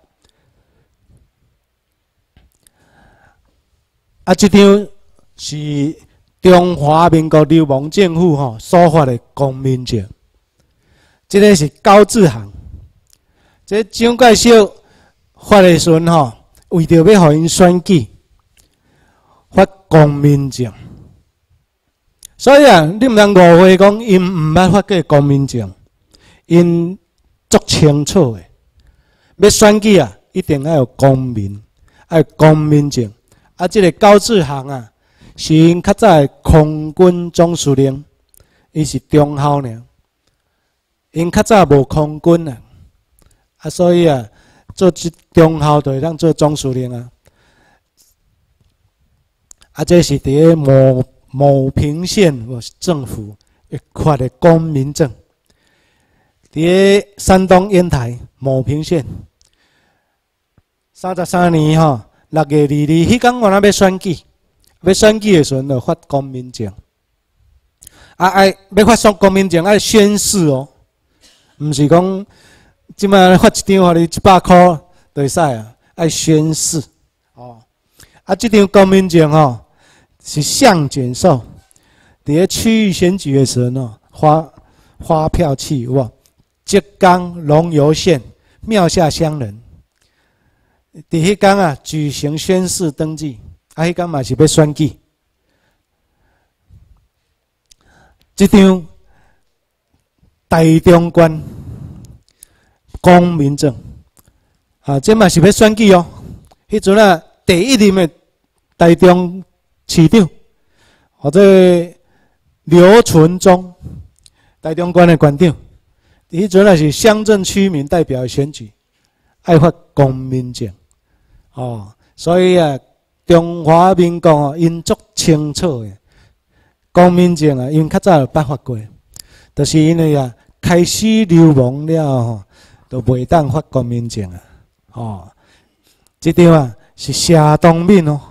啊，这张是中华民国流氓政府吼所发的公民证，这个是高志航。这蒋介石发的时阵吼，为着要互因选举，发公民证。所以啊，你毋通误会讲因毋捌发过公民证，因足清楚的。要选举啊，一定要有公民，要有公民证。啊，这个高志航啊，是因较早的空军总司令，伊是中校呢。因较早无空军啊。啊，所以啊，做中校就会当做总司令啊。啊，这是伫咧某平县政府发的公民证，伫咧山东烟台某平县33年吼6月22日，迄天我那要选举的时阵就发公民证。啊，要发公民证爱宣誓哦，毋是讲。即摆发一张，互你100块就会使啊，爱宣誓哦。啊，这张公民证吼是相卷数，伫咧区域选举的时候呢，发票器有无？浙江龙游县庙下乡人，伫迄天啊举行宣誓登记，啊，迄天嘛是要选举。这张台中县公民证，啊，这嘛是要选举哦。迄阵啊，第一任的台中市长，或者刘存忠，台中县的县长，迄阵啊是乡镇区民代表的选举，爱发公民证，哦，所以啊，中华民国哦，因足清楚的公民证啊，因较早就捌发过，就是因为啊，开始流氓了吼。都袂当发公民证啊！哦，这张啊是谢东闵哦，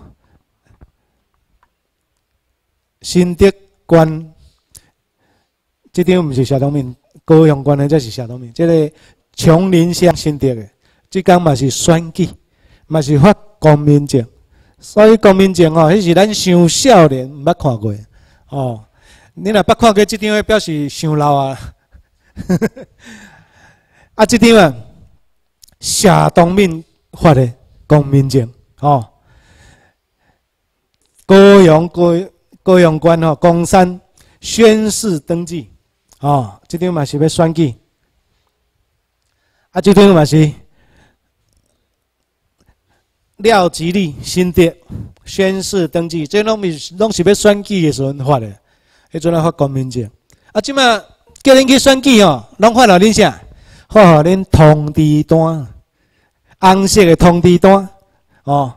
新德县，这张毋是谢东闵，高雄县的才是谢东闵。这个琼林乡新德的，这天嘛是选举，嘛是发公民证。所以公民证哦，迄是咱伤少年毋捌看过哦。你若捌看过这张，表示伤老啊。啊，这张啊，谢东闵发的公民证，哦，高阳关哦，公山宣誓登记，哦，这张嘛是要选举，啊，这张嘛是廖吉利新德宣誓登记，这拢是要选举的时阵发的，迄阵来发公民证，啊，即马叫恁去选举哦，拢发了恁啥？发互恁通知单，红色的通知单，哦，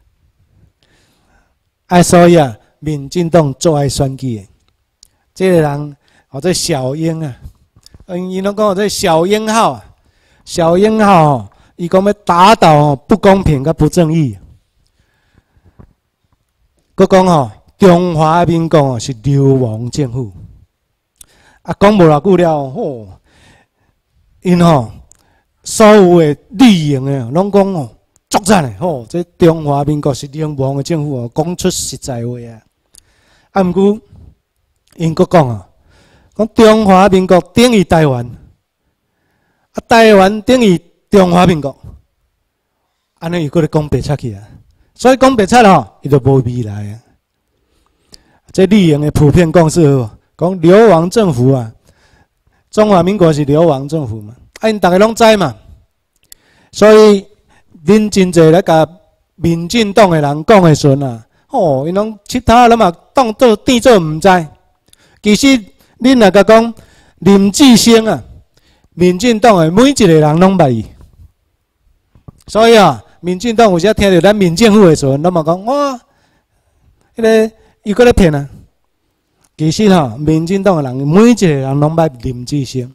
啊，所以啊，民进党最爱选举的，这个人哦，这小英啊，因拢讲这小英号啊，小英号哦，伊讲要打倒不公平甲不正义，佮讲吼，中华民国哦是流亡政府，啊，讲无偌久了吼。因吼所有的利用的，拢讲哦，作战的吼，这中华民国是流亡的政府哦，讲出实在话啊。啊，毋过因佫讲啊，讲中华民国等于台湾，啊，台湾等于中华民国，安尼伊佫咧讲白贼去啊。所以讲白贼吼，伊就无未来啊。这利用的普遍共识哦，讲流亡政府啊。中华民国是流亡政府嘛，啊，因大家拢知嘛，所以恁真侪咧甲民进党的人讲的时阵啊，哦，因拢其他人嘛当做当作毋知，其实恁若甲讲林志升啊，民进党的每一个人拢捌伊，所以啊，民进党有时听到咱民政府的时阵，拢嘛讲哇，迄个伊搁咧骗啊。其实吼，民进党的人每一个人拢捌林志升。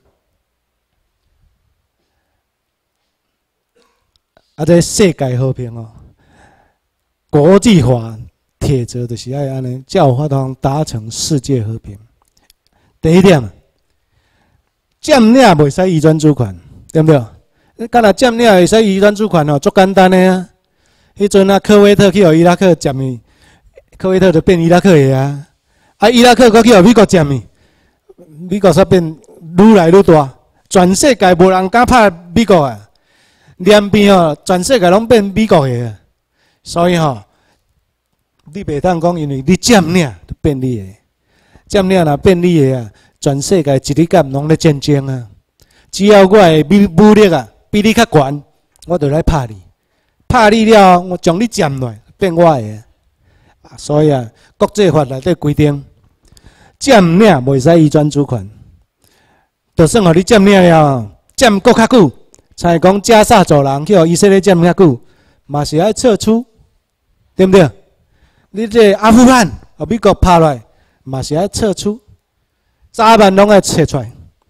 啊，这世界和平哦，国际化铁则就是爱安尼，才有法通达成世界和平。第一点，占领袂使移转主权，对不对？敢若占领会使移转主权哦，足简单的啊。迄阵啊，科威特去互伊拉克占去，科威特就变伊拉克的啊。啊，伊拉克搁去互美国占去，美国煞变愈来愈大，全世界无人敢拍美国啊！连边哦，全世界拢变美国的啊！所以吼，你袂当讲，因为你占领就变你的，占领若变你的啊，全世界一日间拢咧战争啊！只要我的武力啊比你较悬，我就来拍你，拍你了，我将你占落，变我的啊！所以啊，国际法内底规定。占领袂使移转主权，就算互你占领了，占搁较久，才讲加沙走人去互以色列占较久，嘛是爱撤出，对不对？你这阿富汗，互美国拍落来，嘛是爱撤出，早晚拢爱撤出来。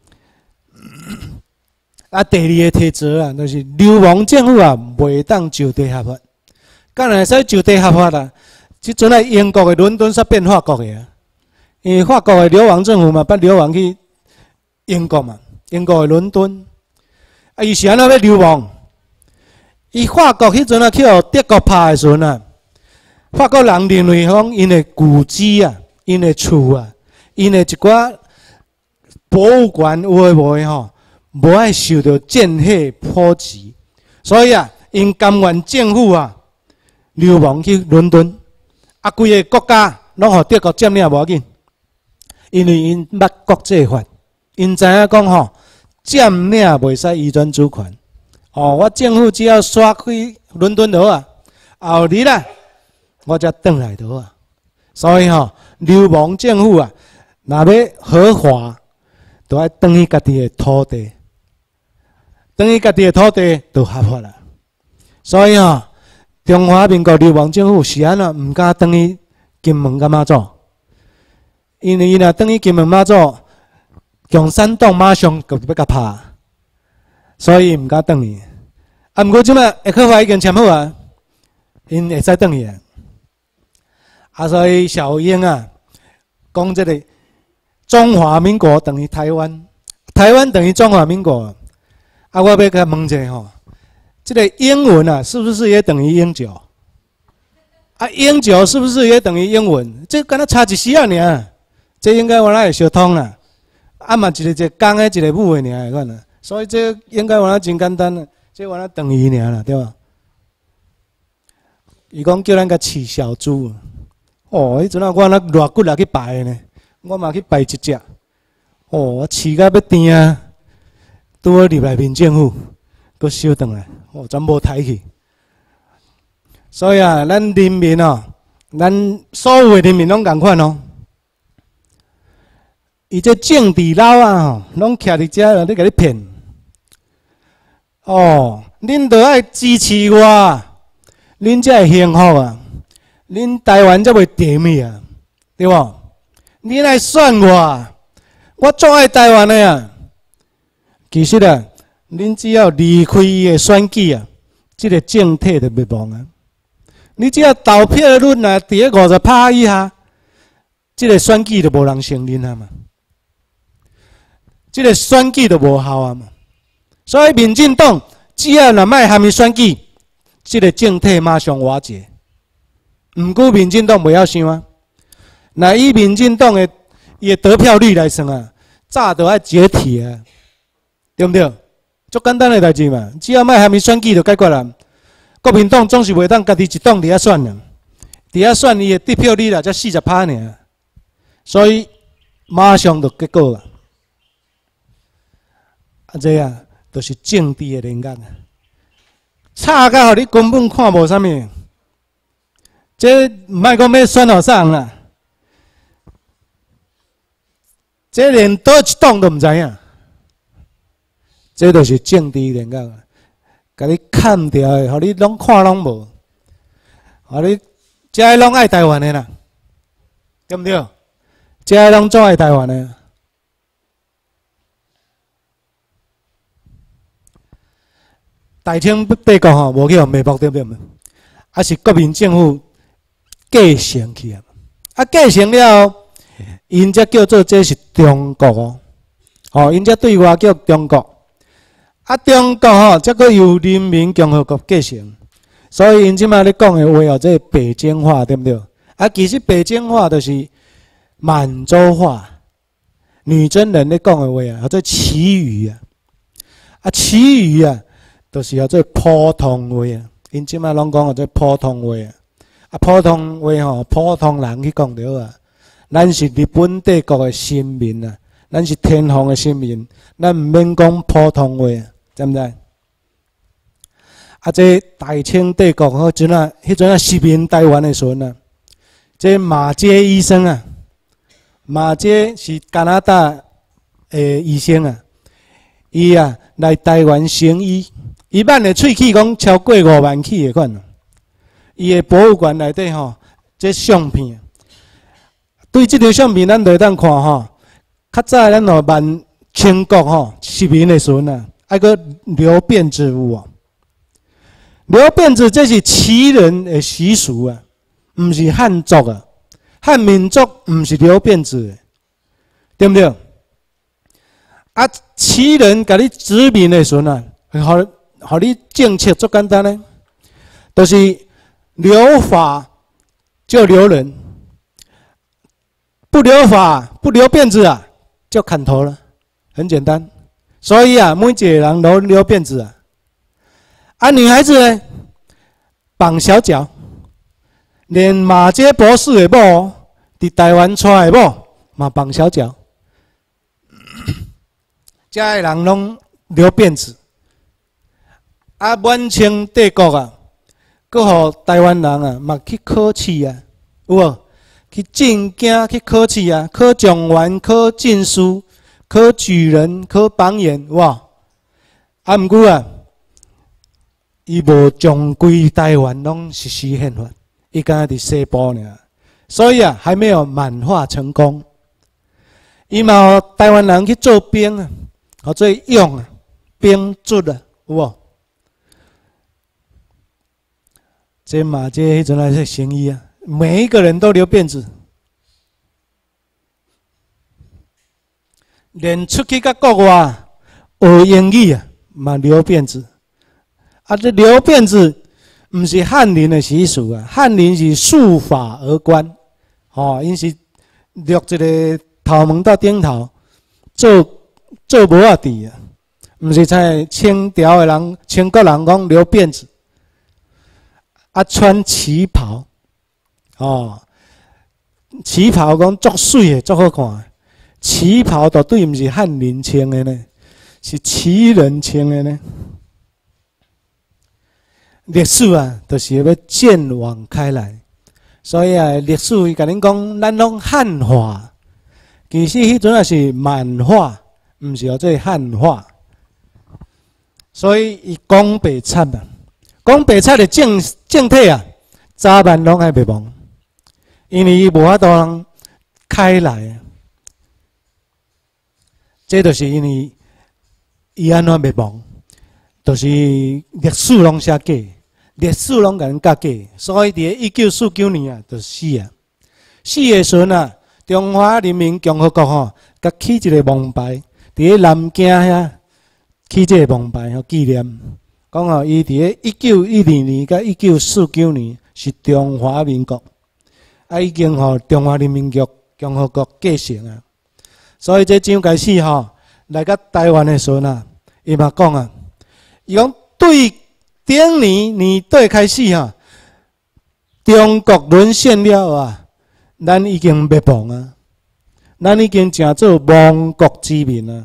啊，第二个题则啊，就是流亡政府啊，袂当就地合法。敢若会使就地合法啦？即阵啊，英国的伦敦煞变法国的啊。因为法国的流亡政府嘛，捌流亡去英国嘛，英国的伦敦，啊，伊是安怎要流亡？伊法国迄阵啊，去互德国拍的时阵啊，法国人认为讲因的古迹啊，因的厝啊，因的一寡博物馆有诶无诶吼，无爱受到战火波及，所以啊，因甘愿政府啊流亡去伦敦，啊，规个国家拢互德国占领无要紧。因为因捌国际法，因知影讲吼，占领袂使移转主权。哦，我政府只要刷去伦敦就好啊，后日啦，我才转来就好啊。所以吼，流亡政府啊，若要合法，就要转去家己的土地，转去家己的土地就合法啦。所以吼，中华民国流亡政府是安怎毋敢转去金门甲马祖？因为伊若转去金门马祖，共产党马上就要甲拍，所以毋敢转去。啊，毋过即摆会科法已经签好啊，因会使转去啊。啊，所以小英啊，讲这个中华民国等于台湾，台湾等于中华民国。啊，我要甲问者吼，这个英文啊，是不是也等于英九？啊，英九是不是也等于英文？这敢若差一丝啊尔。这应该原来会相通啦，啊嘛一个公的，一个母的尔，看啦，所以这应该原来真简单啦，这原来等于尔啦，对吧？ 伊讲叫咱甲饲小猪。哦，迄阵啊，我那热骨来去拜呢，我嘛去拜一只。哦，我饲甲要甜啊，拄好入来民政府，搁收转来，哦，全无抬去。所以啊，咱人民哦，咱所有的人民拢共款哦。伊这政治佬啊，吼，拢徛伫遮，咧甲你骗。哦，恁着爱支持我，恁才会幸福啊！恁台湾才袂沉去啊，对无？恁爱选我，我总爱台湾的啊。其实啊，恁只要离开伊的选举啊，这个政体就灭亡啊。你只要投票率啊，伫咧50%以下，这个选举就无人承认啊嘛，这个选举就无效啊嘛。所以民进党只要若卖含伊选举，这个政体马上瓦解。毋过民进党袂晓想啊，若以民进党的伊得票率来算啊，早就要解体啊，对不对？足简单的代志嘛，只要卖含伊选举就解决了。国民党总是袂当家己一党伫遐选啊，伫遐选伊的得票率啦才40%尔，所以马上就结果啊。啊，这啊，就是政治的人格啊，差到互你根本看无啥物。这唔卖讲要选互啥人啦，这连倒一党都唔知影，这就是政治人格啊，甲你砍掉的，互你拢看拢无，互你这拢爱台湾的啦，对不对？这拢总爱台湾的。大清帝国吼，无去互灭亡，对不对？啊，是国民政府继承去啊，啊，继承了后，因才叫做这是中国哦，哦，因才对外叫中国，啊，中国吼，才个由人民共和国继承，所以因即摆咧讲的话哦，这北京话对不对？啊，其实北京话就是满洲话，女真人咧讲的话啊，叫做旗语啊，啊，旗语啊。就是叫做普通话啊，因即摆拢讲叫做普通话啊。啊，普通话吼，普通人去讲着啊。咱是日本帝国的臣民啊，咱是天皇的臣民，咱毋免讲普通话，知毋知？啊，这大清帝国迄阵啊，殖民台湾的时阵啊，这马偕医生啊，马偕是加拿大的医生啊，伊啊来台湾行医。伊万的喙齿讲超过5万起的款，伊的博物馆内底吼，这相片，对这张相片咱就会当看吼。较早咱哦万清国吼殖民的时阵啊，还个留辫子有哦。留辫子这是旗人的习俗啊，毋是汉族啊，汉民族毋是留辫子的，对不对？啊，旗人甲你殖民的时阵啊，互你政策足简单嘞，就是留法就留人，不留法不留辫子啊，就砍头了，很简单。所以啊，每一个人都留辫子啊。啊，女孩子呢，绑小脚，连马偕博士的某，伫台湾娶的某嘛绑小脚，遮的人拢留辫子。啊，满清帝国啊，佮互台湾人啊，嘛去考试啊，有无？去进京去考试啊，考状元、考进士、考举人、考榜眼，有无？啊，毋过啊，伊无将规台湾拢实施宪法，伊敢若伫西部尔，所以啊，还没有满化成功。伊嘛，台湾人去做兵啊，或做用啊，兵卒啊，有无？这马偕迄阵来是行医啊，每一个人都留辫子，连出去甲国外学英语啊，嘛留辫子。啊，这留辫子毋是汉人的习俗啊，汉人是束发而观，哦，因是留一个头毛到顶头，做无啊地啊，毋是像清朝的人、清国人讲留辫子。 啊穿旗袍，哦，旗袍讲足水的，足好看的。旗袍绝对毋是汉人穿的呢，是旗人穿的呢。历史啊，就是要见往开来，所以啊，历史伊甲恁讲，咱拢汉化，其实迄阵也是满化，毋是叫做汉化。所以伊讲白贼啊，讲白贼的政体啊，早晚拢爱灭亡，因为伊无法度通开来。这就是因为伊安怎灭亡，就是历史拢写假，历史拢甲人甲假，所以伫1949年啊，就死啊。死的时阵啊，中华人民共和国吼，甲起一个王牌，伫南京遐起这个王牌吼纪念，讲吼伊伫1912年甲1949年是中华民国，啊已经吼中华人民共和国继承啊。所以这蒋介石吼来到台湾的时候呢，伊嘛讲啊，伊讲对顶年底开始哈，中国沦陷了啊，咱已经灭亡啊，咱已经成做亡国之民啊。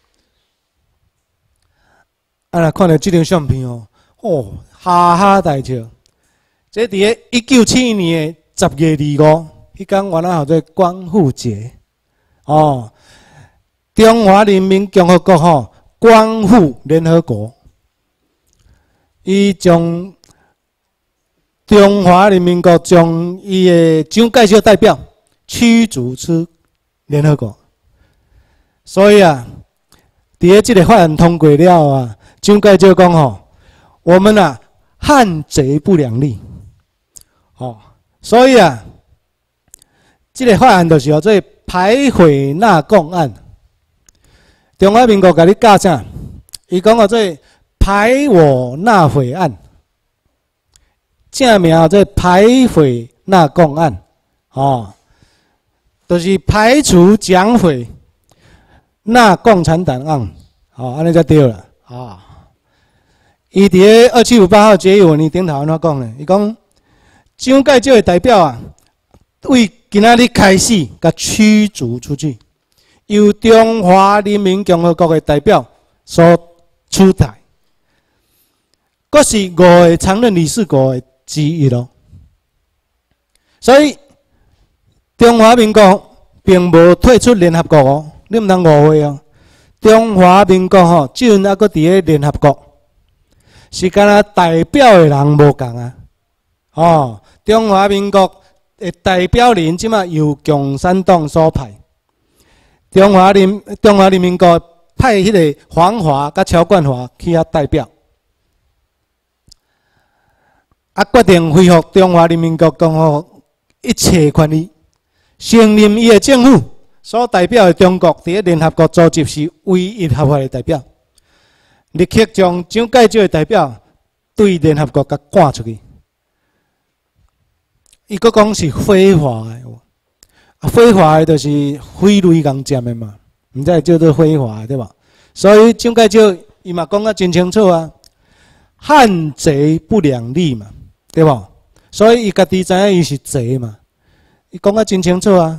啊，来看到这张相片哦，哦，哈哈大笑。这伫1971年的10月25，迄天原来叫做光复节哦。中华人民共和国吼光复联合国，伊将中华人民国将伊的蒋介石代表驱逐出联合国，所以啊，伫这个法案通过了啊，蒋介石讲吼，我们啊汉贼不两立，哦，所以啊，这个法案就是叫做排毁纳共案。中华民国甲你教啥？伊讲叫做排我纳匪案，正名叫做排匪纳共案，哦，就是排除蒋匪，纳共产党案，哦，安尼才对了，啊。伊伫2758号决议文里顶头安怎讲呢？伊讲蒋介石的代表啊，为今仔日开始，甲驱逐出去。由中华人民共和国的代表所出台，阁是5个常任理事国的之一咯。所以中华民国并无退出联合国哦，你唔通误会哦。中华民国吼，即阵还阁伫咧联合国，是敢若代表的人无共啊。哦，中华民国的代表人即马由共产党所派。中华人民国派迄个黄华甲乔冠华去遐代表，啊决定恢复中华人民共和国一切权利，承认伊的政府所代表的中国伫联合国组织是唯一合法的代表，立刻将蒋介石的代表对联合国甲赶出去。伊阁讲是非法的。非法的就是匪类共占的嘛，毋才会叫做非法的对吧？所以蒋介石伊嘛讲啊真清楚啊，汉贼不两立嘛，对吧？所以伊家己知影伊是贼嘛，伊讲啊真清楚啊，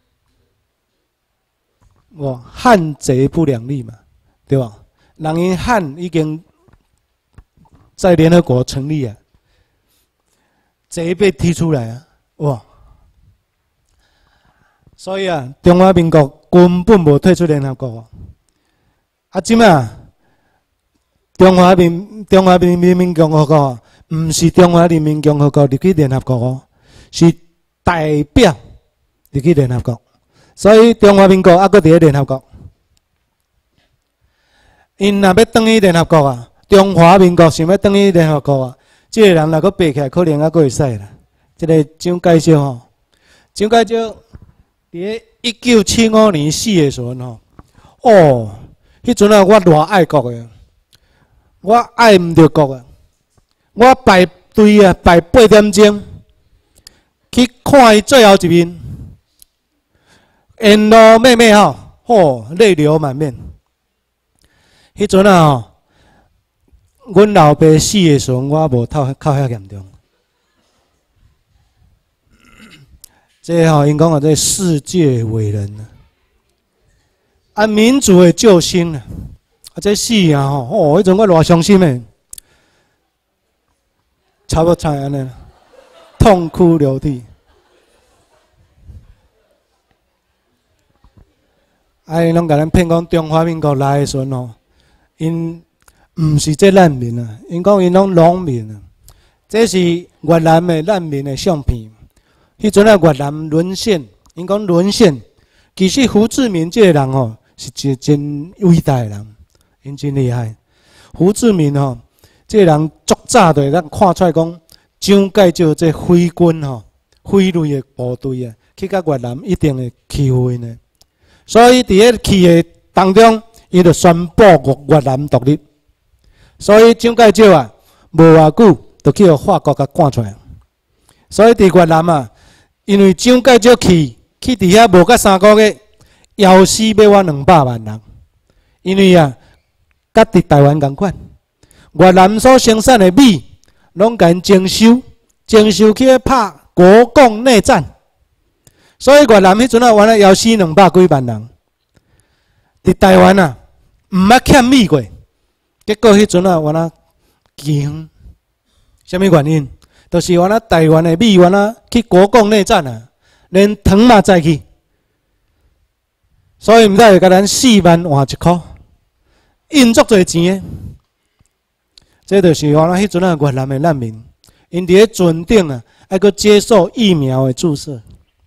汉贼不两立嘛，对吧？人因汉已经在联合国成立啊，贼被踢出来啊，哇！所以啊，中华民国根本无退出联合国。啊，即啊，中华人民共和国毋是中华人民共和国入去联合国哦，是代表入去联合国。所以中华民国还阁伫咧联合国。因若要转去联合国啊，中华民国想要转去联合国啊，即个人若阁爬起来，可能还阁会使啦。即个蒋介石吼，蒋介石。伫1975年死的时阵吼，哦，迄阵啊，我偌爱国的，我爱毋着国啊，我排队啊，排8点钟去看伊最后一面，沿路妹妹吼，哦，泪流满面。迄阵啊吼，阮老爸死的时阵，我无靠遐严重， 这因讲这世界伟人啊，民族的救星啊，这死啊迄阵我偌伤心诶，差不多像安尼，痛哭流涕。因拢甲咱骗讲中华民国来诶时阵因毋是这难民啊，因讲因拢农民啊，这是越南诶难民诶相片。迄阵越南沦陷，因讲沦陷，其实胡志明这个人是一个真伟大的人，因真厉害。胡志明这个人足早就咱看出来讲，蒋介石这匪军匪类的部队啊，去到越南一定会欺负因的。所以伫个去的当中，伊就宣布越南独立。所以蒋介石啊，无偌久就去法国甲赶出来。所以伫越南啊，因为蒋介石去伫遐无甲3个月，夭死要我200万人。因为啊，甲伫台湾共款，越南所生产的米，拢甲因征收去拍国共内战。所以越南迄阵原来夭死200几万人。伫台湾啊，毋捌欠米过，结果迄阵原来穷，什么原因？就是原来台湾的米原来去国共内战啊，连糖嘛载去，所以毋知会甲咱4万换1箍，印足侪钱的。这就是原来迄阵越南的难民，因伫咧船顶啊，还阁接受疫苗的注射。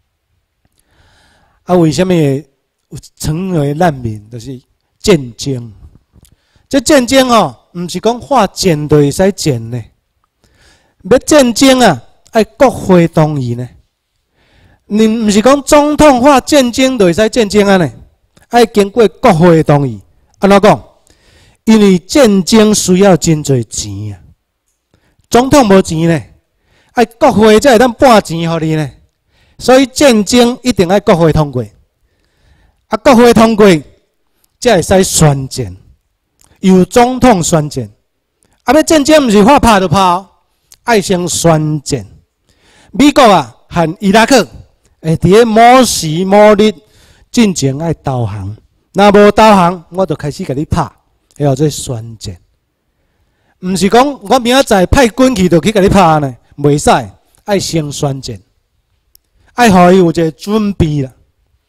为什么会成为难民？就是战争。这战争毋是讲划剪就会使剪呢。要战争啊，爱国会同意呢。你毋是讲总统划战争就会使战争啊呢？爱经过国会同意。安怎讲？因为战争需要真侪钱啊。总统无钱呢，爱国会才会当拨钱互你呢。所以战争一定爱国会通过。国会通过，才会使宣战，由总统宣战。要战争毋是话拍就拍，爱先宣战。美国啊和伊拉克会伫咧某时某日进前爱投降，若无投降，我就开始甲你拍，叫做宣战。毋是讲我明仔载派军去就去甲你拍呢，袂使，爱先宣战，爱互伊有一个准备啦。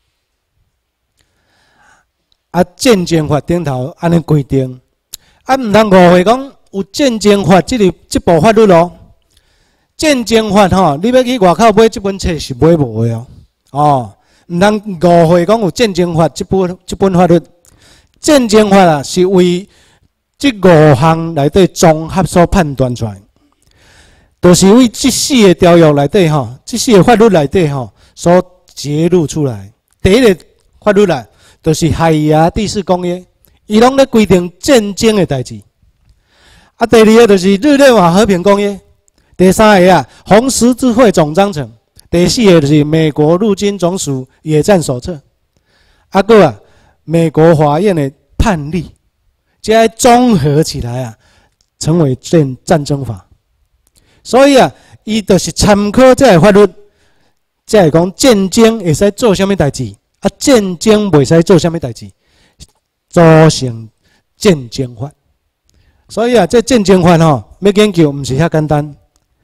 战争法顶头安尼规定，毋通误会讲有战争法这部法律咯。战争法你要去外口买这本册是买无的毋通误会讲有战争法这本法律。战争法啊，是为这5项内底综合所判断出来，就是为这4个条约内底这4个法律内底所揭露出来。第一个法律啦。就是海牙第4公约，伊拢咧规定战争的代志。第2个就是日内瓦和平公约，第3个啊红十字会总章程，第4个就是美国陆军总署野战手册，个美国法院的判例，这综合起来啊，成为战争法。所以啊，伊就是参考这个法律，才会讲战争会使做啥物代志。战争袂使做啥物代志，组成战争法。所以啊，这战争法要研究，毋是遐简单。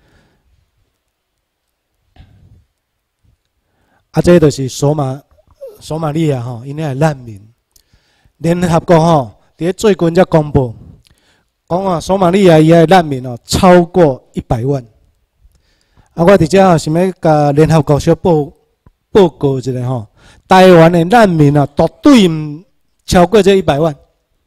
这就是索马利亚因咧难民。联合国伫最近才公布，讲索马利亚伊的难民超过100万。我伫遮想要甲联合国小报告一下台湾的难民绝对唔超过这100万。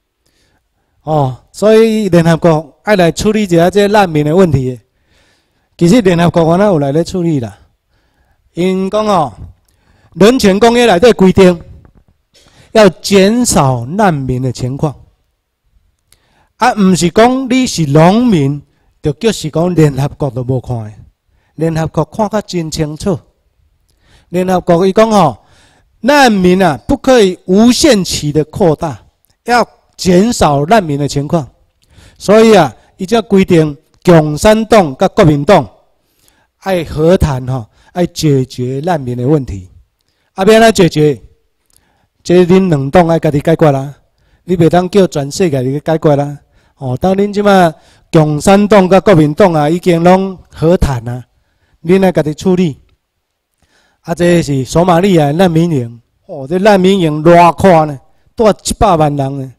所以联合国爱来处理一下这难民的问题。其实联合国原来有来咧处理啦。因讲人权公约内底规定，要减少难民的情况。唔是讲你是农民，就叫是讲联合国都无看的。联合国看甲真清楚。联合国伊讲难民不可以无限期的扩大，要减少难民的情况。所以伊才规定共产党甲国民党爱和谈爱解决难民的问题。啊，要安怎解决？这恁两党爱家己解决啦，你袂当叫全世界去解决啦。哦，当恁即马共产党甲国民党啊，已经拢和谈啊，恁爱家己处理。啊，这是索马利亚难民营，哦，这难民营偌宽呢，住100万人呢。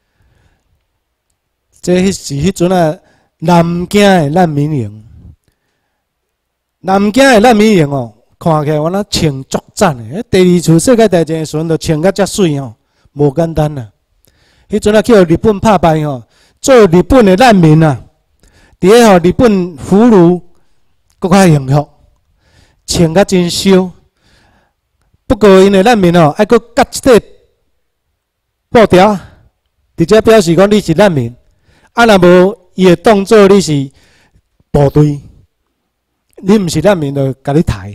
这是迄阵啊，南京的难民营。南京的难民营哦，看起来我那穿足赞的。第二次世界大战的时阵，就穿甲遮水哦，无简单啊。迄阵啊，叫日本拍败吼，做日本的难民啊，伫咧吼日本俘虏搁较幸福，穿甲真羞。不过因的难民哦，爱搁夹一块布条，直接表示讲你是难民。啊，若无伊会当作你是部队，你毋是难民，就甲你抬。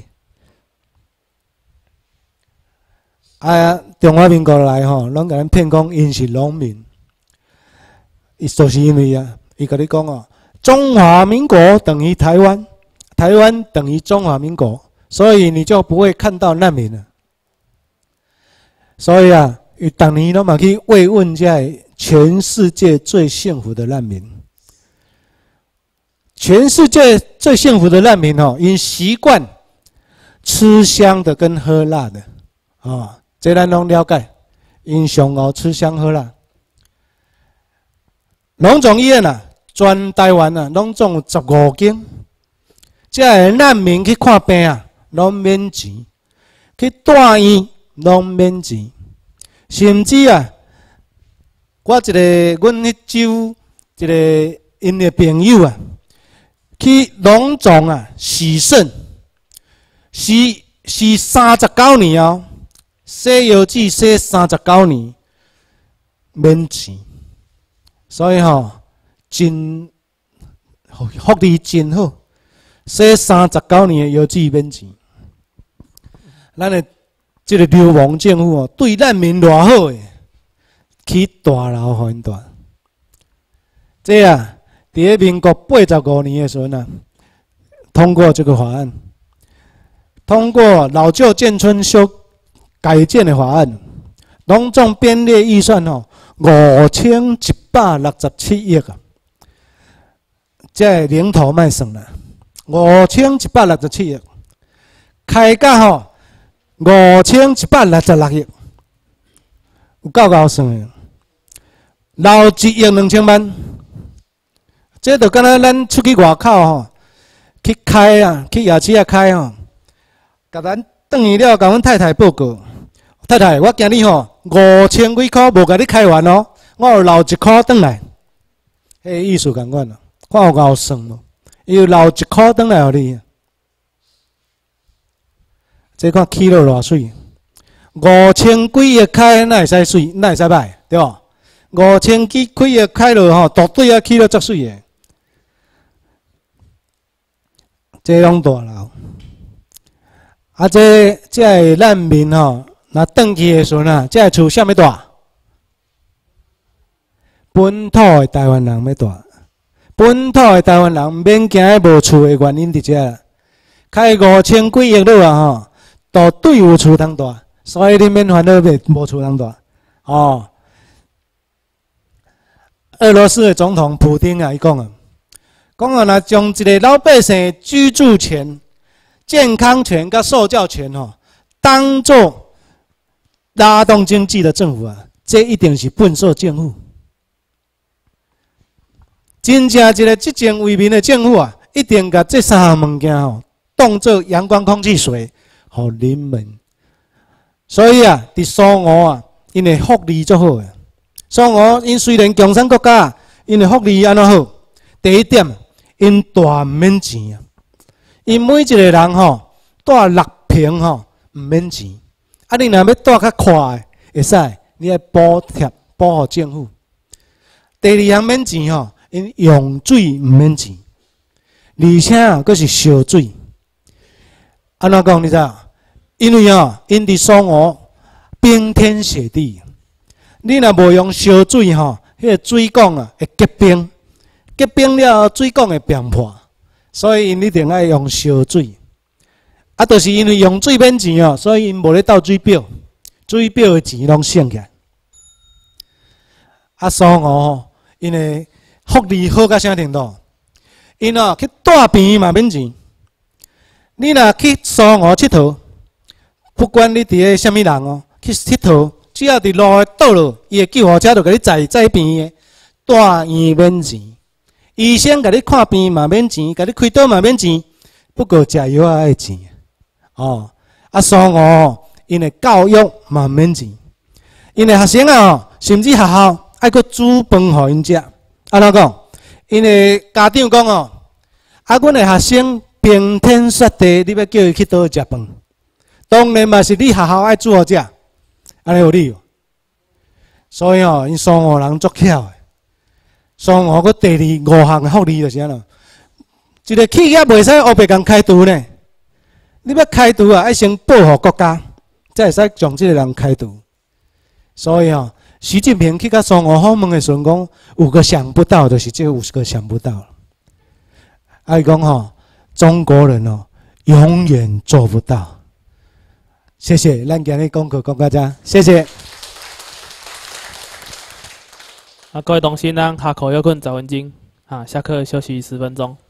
啊，中华民国来吼，拢甲咱骗讲因是农民，伊就是因为啊，伊甲你讲哦，中华民国等于台湾，台湾等于中华民国，所以你就不会看到难民了。所以啊，伊逐年拢嘛去慰问这全世界最幸福的难民。全世界最幸福的难民哦，因习惯吃香的跟喝辣的啊。哦，这咱拢了解，因上熬吃香喝辣。农总医院啊，全台湾啊，拢总有15间。这个难民去看病啊，拢免钱；去大医拢免钱。甚至啊，我一个阮迄州一个因的朋友啊，去农总啊洗肾，洗39年哦。西药剂洗39年，免钱，所以吼，真福利真好，洗39年的药剂免钱。咱的这个流氓政府哦，对难民偌好诶，起大楼互因住。这啊，伫咧民国85年的时候呢，通过这个法案，通过老旧建村改建的法案，农总编列预算哦，5167亿啊，这零头卖算啦，5167亿，开价吼5166亿，有够高算的，留1亿2千万，这就敢若咱出去外口吼，去开啊，去夜市啊开吼，甲咱转去了，甲阮太太报告。太太，我今日吼5000几块无甲你开完哦，我有留1块转来，迄意思共款咯，看有够算无？伊有留1块转来互你，这看起落偌水，5000几个开哪会使水，哪会使歹，对无？5000几个开落吼，绝对啊起落足水的，这拢大楼，啊这个难民吼。那转去的时阵啊，这厝啥物大？本土的台湾人要大，本土的台湾人免惊无厝的原因伫遮，开5000几亿落啊吼，都对有厝通大，所以你免烦恼袂无厝通大。哦，俄罗斯的总统普丁啊，伊讲啊，若将一个老百姓居住权、健康权甲受教权吼，当作拉动经济的政府啊，这一定是笨手政府。真正一个执政为民的政府啊，一定把这3项物件吼，当作阳光、空气、水，互人民。所以啊，伫苏俄啊，因的福利足好诶。苏俄因虽然共产国家，因的福利安怎好？第一点，因大免钱啊，因每一个人吼住6坪吼，唔免钱。啊，你若要住较快，会使，你爱补贴补予政府。第二项免钱吼，因用水唔免钱，而且啊，佫是烧水。安怎讲？你知道？因为啊，因伫苏俄冰天雪地，你若无用烧水吼，迄个水管啊会结冰，结冰了水管会变破，所以因一定爱用烧水。 啊，就是因为用水免钱哦，所以因无咧斗水表，水表的钱拢省起来。啊，苏俄吼，因的福利好到啥程度？因哦去大便嘛免钱。你若去苏俄佚佗，不管你伫个啥物人哦，去佚佗，只要伫路的倒落，伊的救护车就甲你载便的，大医免钱，医生甲你看病嘛免钱，甲你开刀嘛免钱，不过食药仔爱钱。哦，啊苏俄因的教育嘛免钱，因的学生啊，甚至学校爱搁煮饭互因食。安怎讲？因的家长讲哦，啊，阮的学生冰天雪地，你要叫伊去倒食饭，当然嘛是你学校爱煮好食，安尼有理。所以哦，因苏俄人足巧的，苏俄搁第5项福利就是安怎，一个企业袂使黑白共开除呢。你要开除啊，爱先保护国家，才会使将这个人开除。所以哦，习近平去到苏俄访问的时阵讲，5个想不到，就是这50个想不到了。伊讲吼，中国人哦，永远做不到。谢谢，咱今日功课讲到这，谢谢。 各位同学，咱下课要困10分钟，下课休息10分钟。